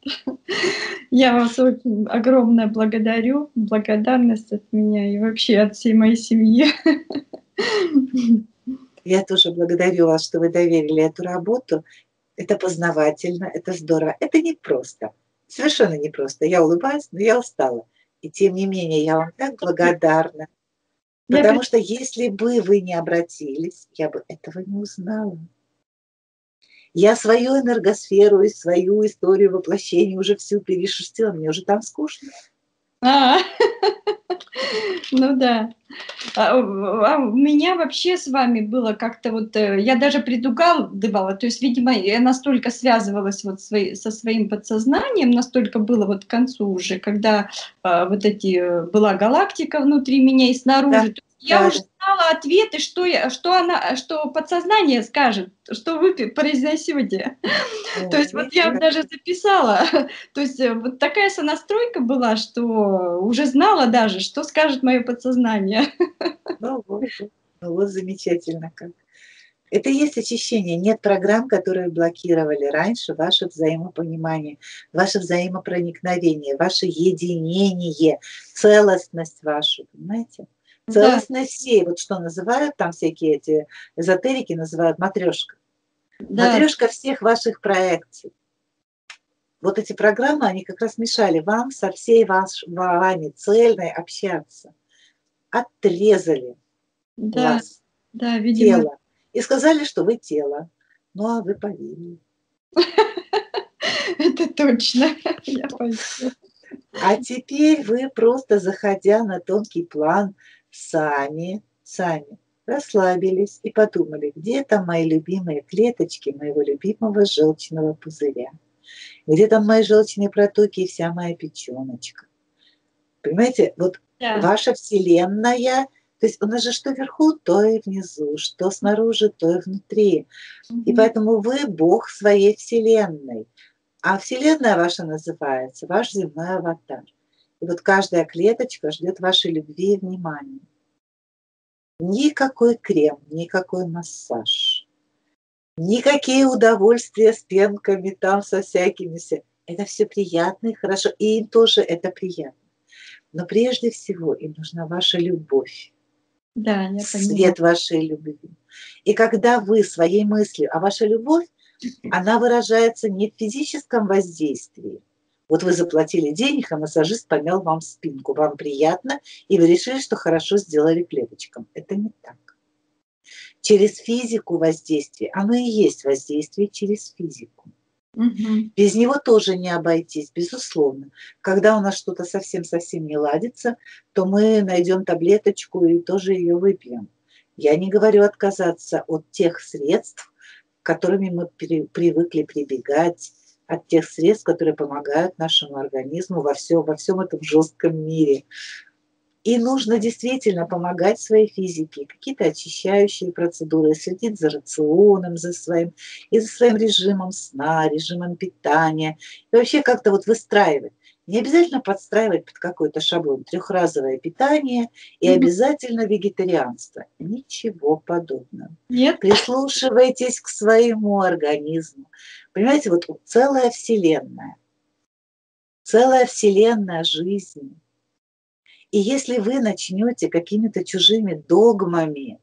Я вас очень огромное благодарю. Благодарность от меня и вообще от всей моей семьи. Я тоже благодарю вас, что вы доверили эту работу. Это познавательно, это здорово. Это непросто. Совершенно непросто. Я улыбаюсь, но я устала. И тем не менее, я вам так благодарна. Я Потому что если бы вы не обратились, я бы этого не узнала. Я свою энергосферу и свою историю воплощения уже всю перешерстила. Мне уже там скучно. А, ну да. А, а у меня вообще с вами было как-то вот, э, я даже предугадывала, то есть, видимо, я настолько связывалась вот свои, со своим подсознанием, настолько было вот к концу уже, когда а, вот эти, э, была галактика внутри меня и снаружи, Да. то есть я уже знала ответы, что, я, что, она, что подсознание скажет, что вы произнесете. То есть вот я даже записала. То есть вот такая сонастройка была, что уже знала даже, что скажет мое подсознание. Ну вот, ну вот замечательно как. Это и есть очищение. Нет программ, которые блокировали раньше ваше взаимопонимание, ваше взаимопроникновение, ваше единение, целостность вашу, понимаете? Целостность всей, вот что называют там всякие эти эзотерики, называют матрешка. Да. Матрешка всех ваших проекций. Вот эти программы, они как раз мешали вам со всей ваш, вами цельной общаться. Отрезали да, вас, да, видимо... тело. И сказали, что вы тело. Ну, а вы поверили. Это точно. Я поверила. А теперь вы просто, заходя на тонкий план, сами, сами расслабились и подумали, где там мои любимые клеточки моего любимого желчного пузыря, где там мои желчные протоки и вся моя печеночка. Понимаете, вот да. Ваша вселенная, то есть у нас же что вверху, то и внизу, что снаружи, то и внутри. Mm-hmm. И поэтому вы Бог своей вселенной. А вселенная ваша называется ваш земной аватар. И вот каждая клеточка ждет вашей любви и внимания. Никакой крем, никакой массаж, никакие удовольствия с пенками там, со всякими. Это все приятно и хорошо, и им тоже это приятно. Но прежде всего им нужна ваша любовь. Да, я свет понимаю. Вашей любви. И когда вы своей мыслью, а ваша любовь, она выражается не в физическом воздействии. Вот вы заплатили денег, а массажист помял вам спинку. Вам приятно, и вы решили, что хорошо сделали клеточкам. Это не так. Через физику воздействие, оно и есть воздействие через физику. Угу. Без него тоже не обойтись, безусловно. Когда у нас что-то совсем-совсем не ладится, то мы найдем таблеточку и тоже ее выпьем. Я не говорю отказаться от тех средств, которыми мы привыкли прибегать, от тех средств, которые помогают нашему организму во всем, во всем этом жестком мире. И нужно действительно помогать своей физике, какие-то очищающие процедуры, следить за рационом, за своим, и за своим режимом сна, режимом питания. И вообще как-то вот выстраивать. Не обязательно подстраивать под какой-то шаблон. Трехразовое питание и mm-hmm. обязательно вегетарианство. Ничего подобного. Нет. Прислушивайтесь к своему организму. Понимаете, вот целая вселенная. Целая вселенная жизни. И если вы начнете какими-то чужими догмами,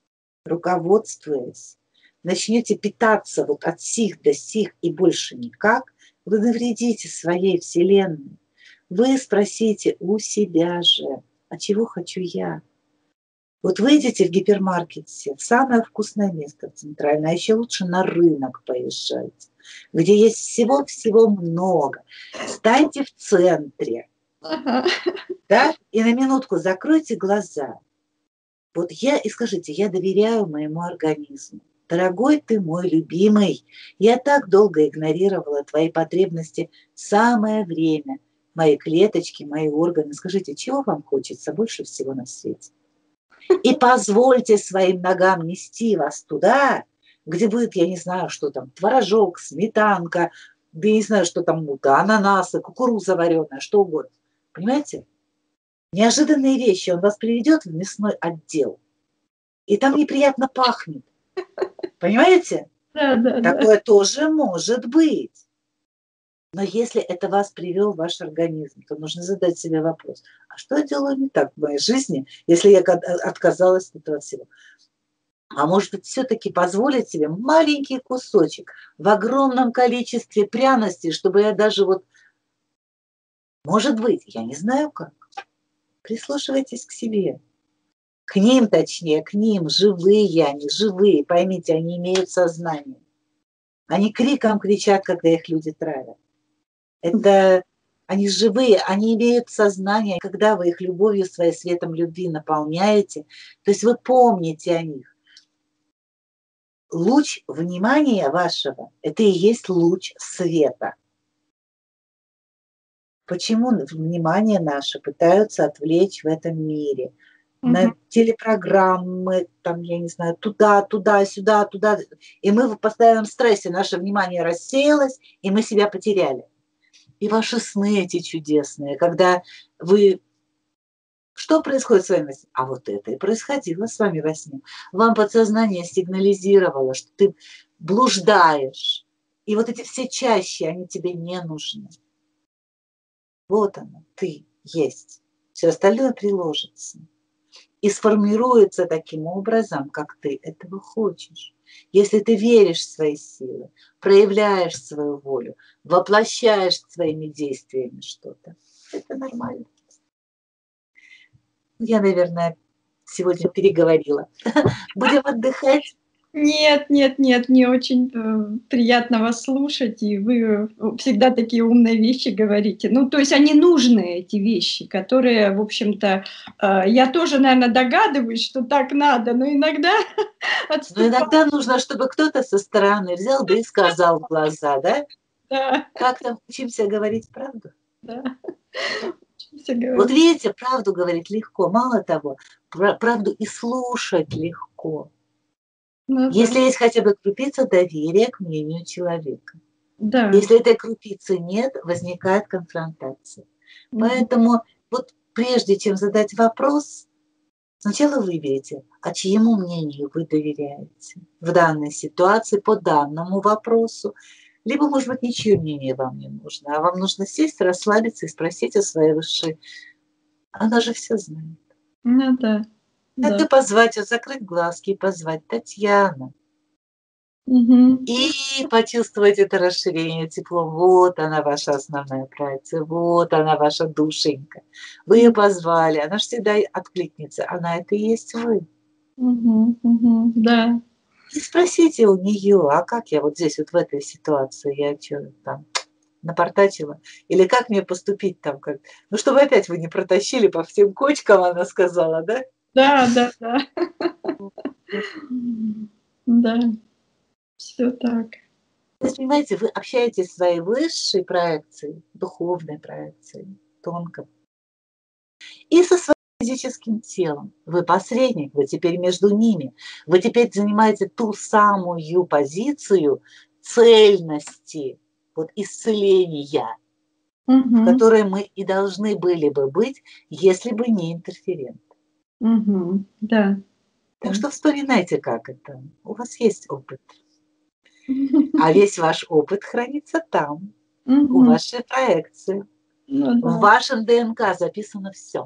руководствуясь, начнете питаться вот от сих до сих и больше никак, вы навредите своей вселенной. Вы спросите у себя же, а чего хочу я? Вот выйдите в гипермаркете, в самое вкусное место центральное, а еще лучше на рынок поезжайте, где есть всего-всего много. Станьте в центре. Ага. Да? И на минутку закройте глаза. Вот я, и скажите, я доверяю моему организму. Дорогой ты мой любимый, я так долго игнорировала твои потребности. Самое время. Мои клеточки, мои органы. Скажите, чего вам хочется больше всего на свете? И позвольте своим ногам нести вас туда, где будет, я не знаю, что там, творожок, сметанка, да я не знаю, что там, ананасы, кукуруза вареная, что угодно. Понимаете? Неожиданные вещи. Он вас приведет в мясной отдел. И там неприятно пахнет. Понимаете? Да, да, Такое да. тоже может быть. Но если это вас привел ваш организм, то нужно задать себе вопрос. А что я делаю не так в моей жизни, если я отказалась от этого всего? А может быть, все-таки позволить себе маленький кусочек в огромном количестве пряностей, чтобы я даже вот... Может быть, я не знаю как. Прислушивайтесь к себе. К ним, точнее, к ним, живые они, живые, поймите, они имеют сознание. Они криком кричат, когда их люди травят. Это они живые, они имеют сознание, когда вы их любовью своей, светом любви наполняете. То есть вы помните о них. Луч внимания вашего – это и есть луч света. Почему внимание наше пытаются отвлечь в этом мире? на Мгм. телепрограммы, там, я не знаю, туда, туда, сюда, туда. И мы в постоянном стрессе, наше внимание рассеялось, и мы себя потеряли. И ваши сны эти чудесные, когда вы... Что происходит с вами во сне? А вот это и происходило с вами во сне. Вам подсознание сигнализировало, что ты блуждаешь. И вот эти все чащи, они тебе не нужны. Вот оно, ты есть. Все остальное приложится. И сформируется таким образом, как ты этого хочешь. Если ты веришь в свои силы, проявляешь свою волю, воплощаешь своими действиями что-то, это нормально. Я, наверное, сегодня переговорила. Будем отдыхать. Нет, нет, нет, мне очень, э, приятно вас слушать, и вы, э, всегда такие умные вещи говорите. Ну, то есть они нужные, эти вещи, которые, в общем-то, э, я тоже, наверно, догадываюсь, что так надо, но иногда Но отступаю. иногда нужно, чтобы кто-то со стороны взял бы и сказал в глаза, да? Да, Как там учимся говорить правду? да, учимся Вот говорить. видите, правду говорить легко. Мало того, пра- правду и слушать легко. Ну да, Если есть хотя бы крупица доверия к мнению человека. да. Если этой крупицы нет, возникает конфронтация. Мгм. Поэтому вот прежде чем задать вопрос, сначала выберите, а чьему мнению вы доверяете в данной ситуации по данному вопросу. Либо, может быть, ничье мнение вам не нужно, а вам нужно сесть, расслабиться и спросить о своей высшей. Она же все знает. Ну да, Так да. и позвать, вот закрыть глазки и позвать: Татьяна. Мгм. И почувствовать это расширение, тепло. Вот она, ваша основная проекция, вот она, ваша душенька. Вы ее М. позвали, она же всегда и откликнется. Она — это и есть вы. Мгм, мгм. Да. И спросите у нее: а как я вот здесь, вот в этой ситуации, я что там напортачила? Или как мне поступить там? Как... Ну, чтобы опять вы не протащили по всем кочкам, она сказала, да? Да, да, да. Да, всё так. То есть, понимаете, вы общаетесь с своей высшей проекцией, духовной проекцией, тонко, и со своим физическим телом. Вы посредник, вы теперь между ними. Вы теперь занимаете ту самую позицию цельности, вот исцеления, в Мгм, которой мы и должны были бы быть, если бы не интерферент. мгм. Да, Так да. что вспоминайте, как это. У вас есть опыт. А весь ваш опыт хранится там, у Мгм. вашей проекции. Ну В да, вашем ДНК записано все.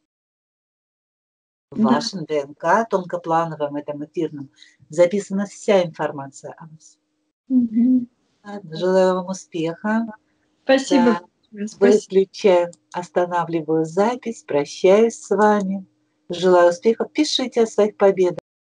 В да. вашем ДНК, тонкоплановом, этом эфирном, записана вся информация о вас. Мгм. Ладно, желаю вам успеха. Спасибо Да, большое. Спасибо. выключаю, останавливаю запись, прощаюсь с вами. Желаю успехов. Пишите о своих победах.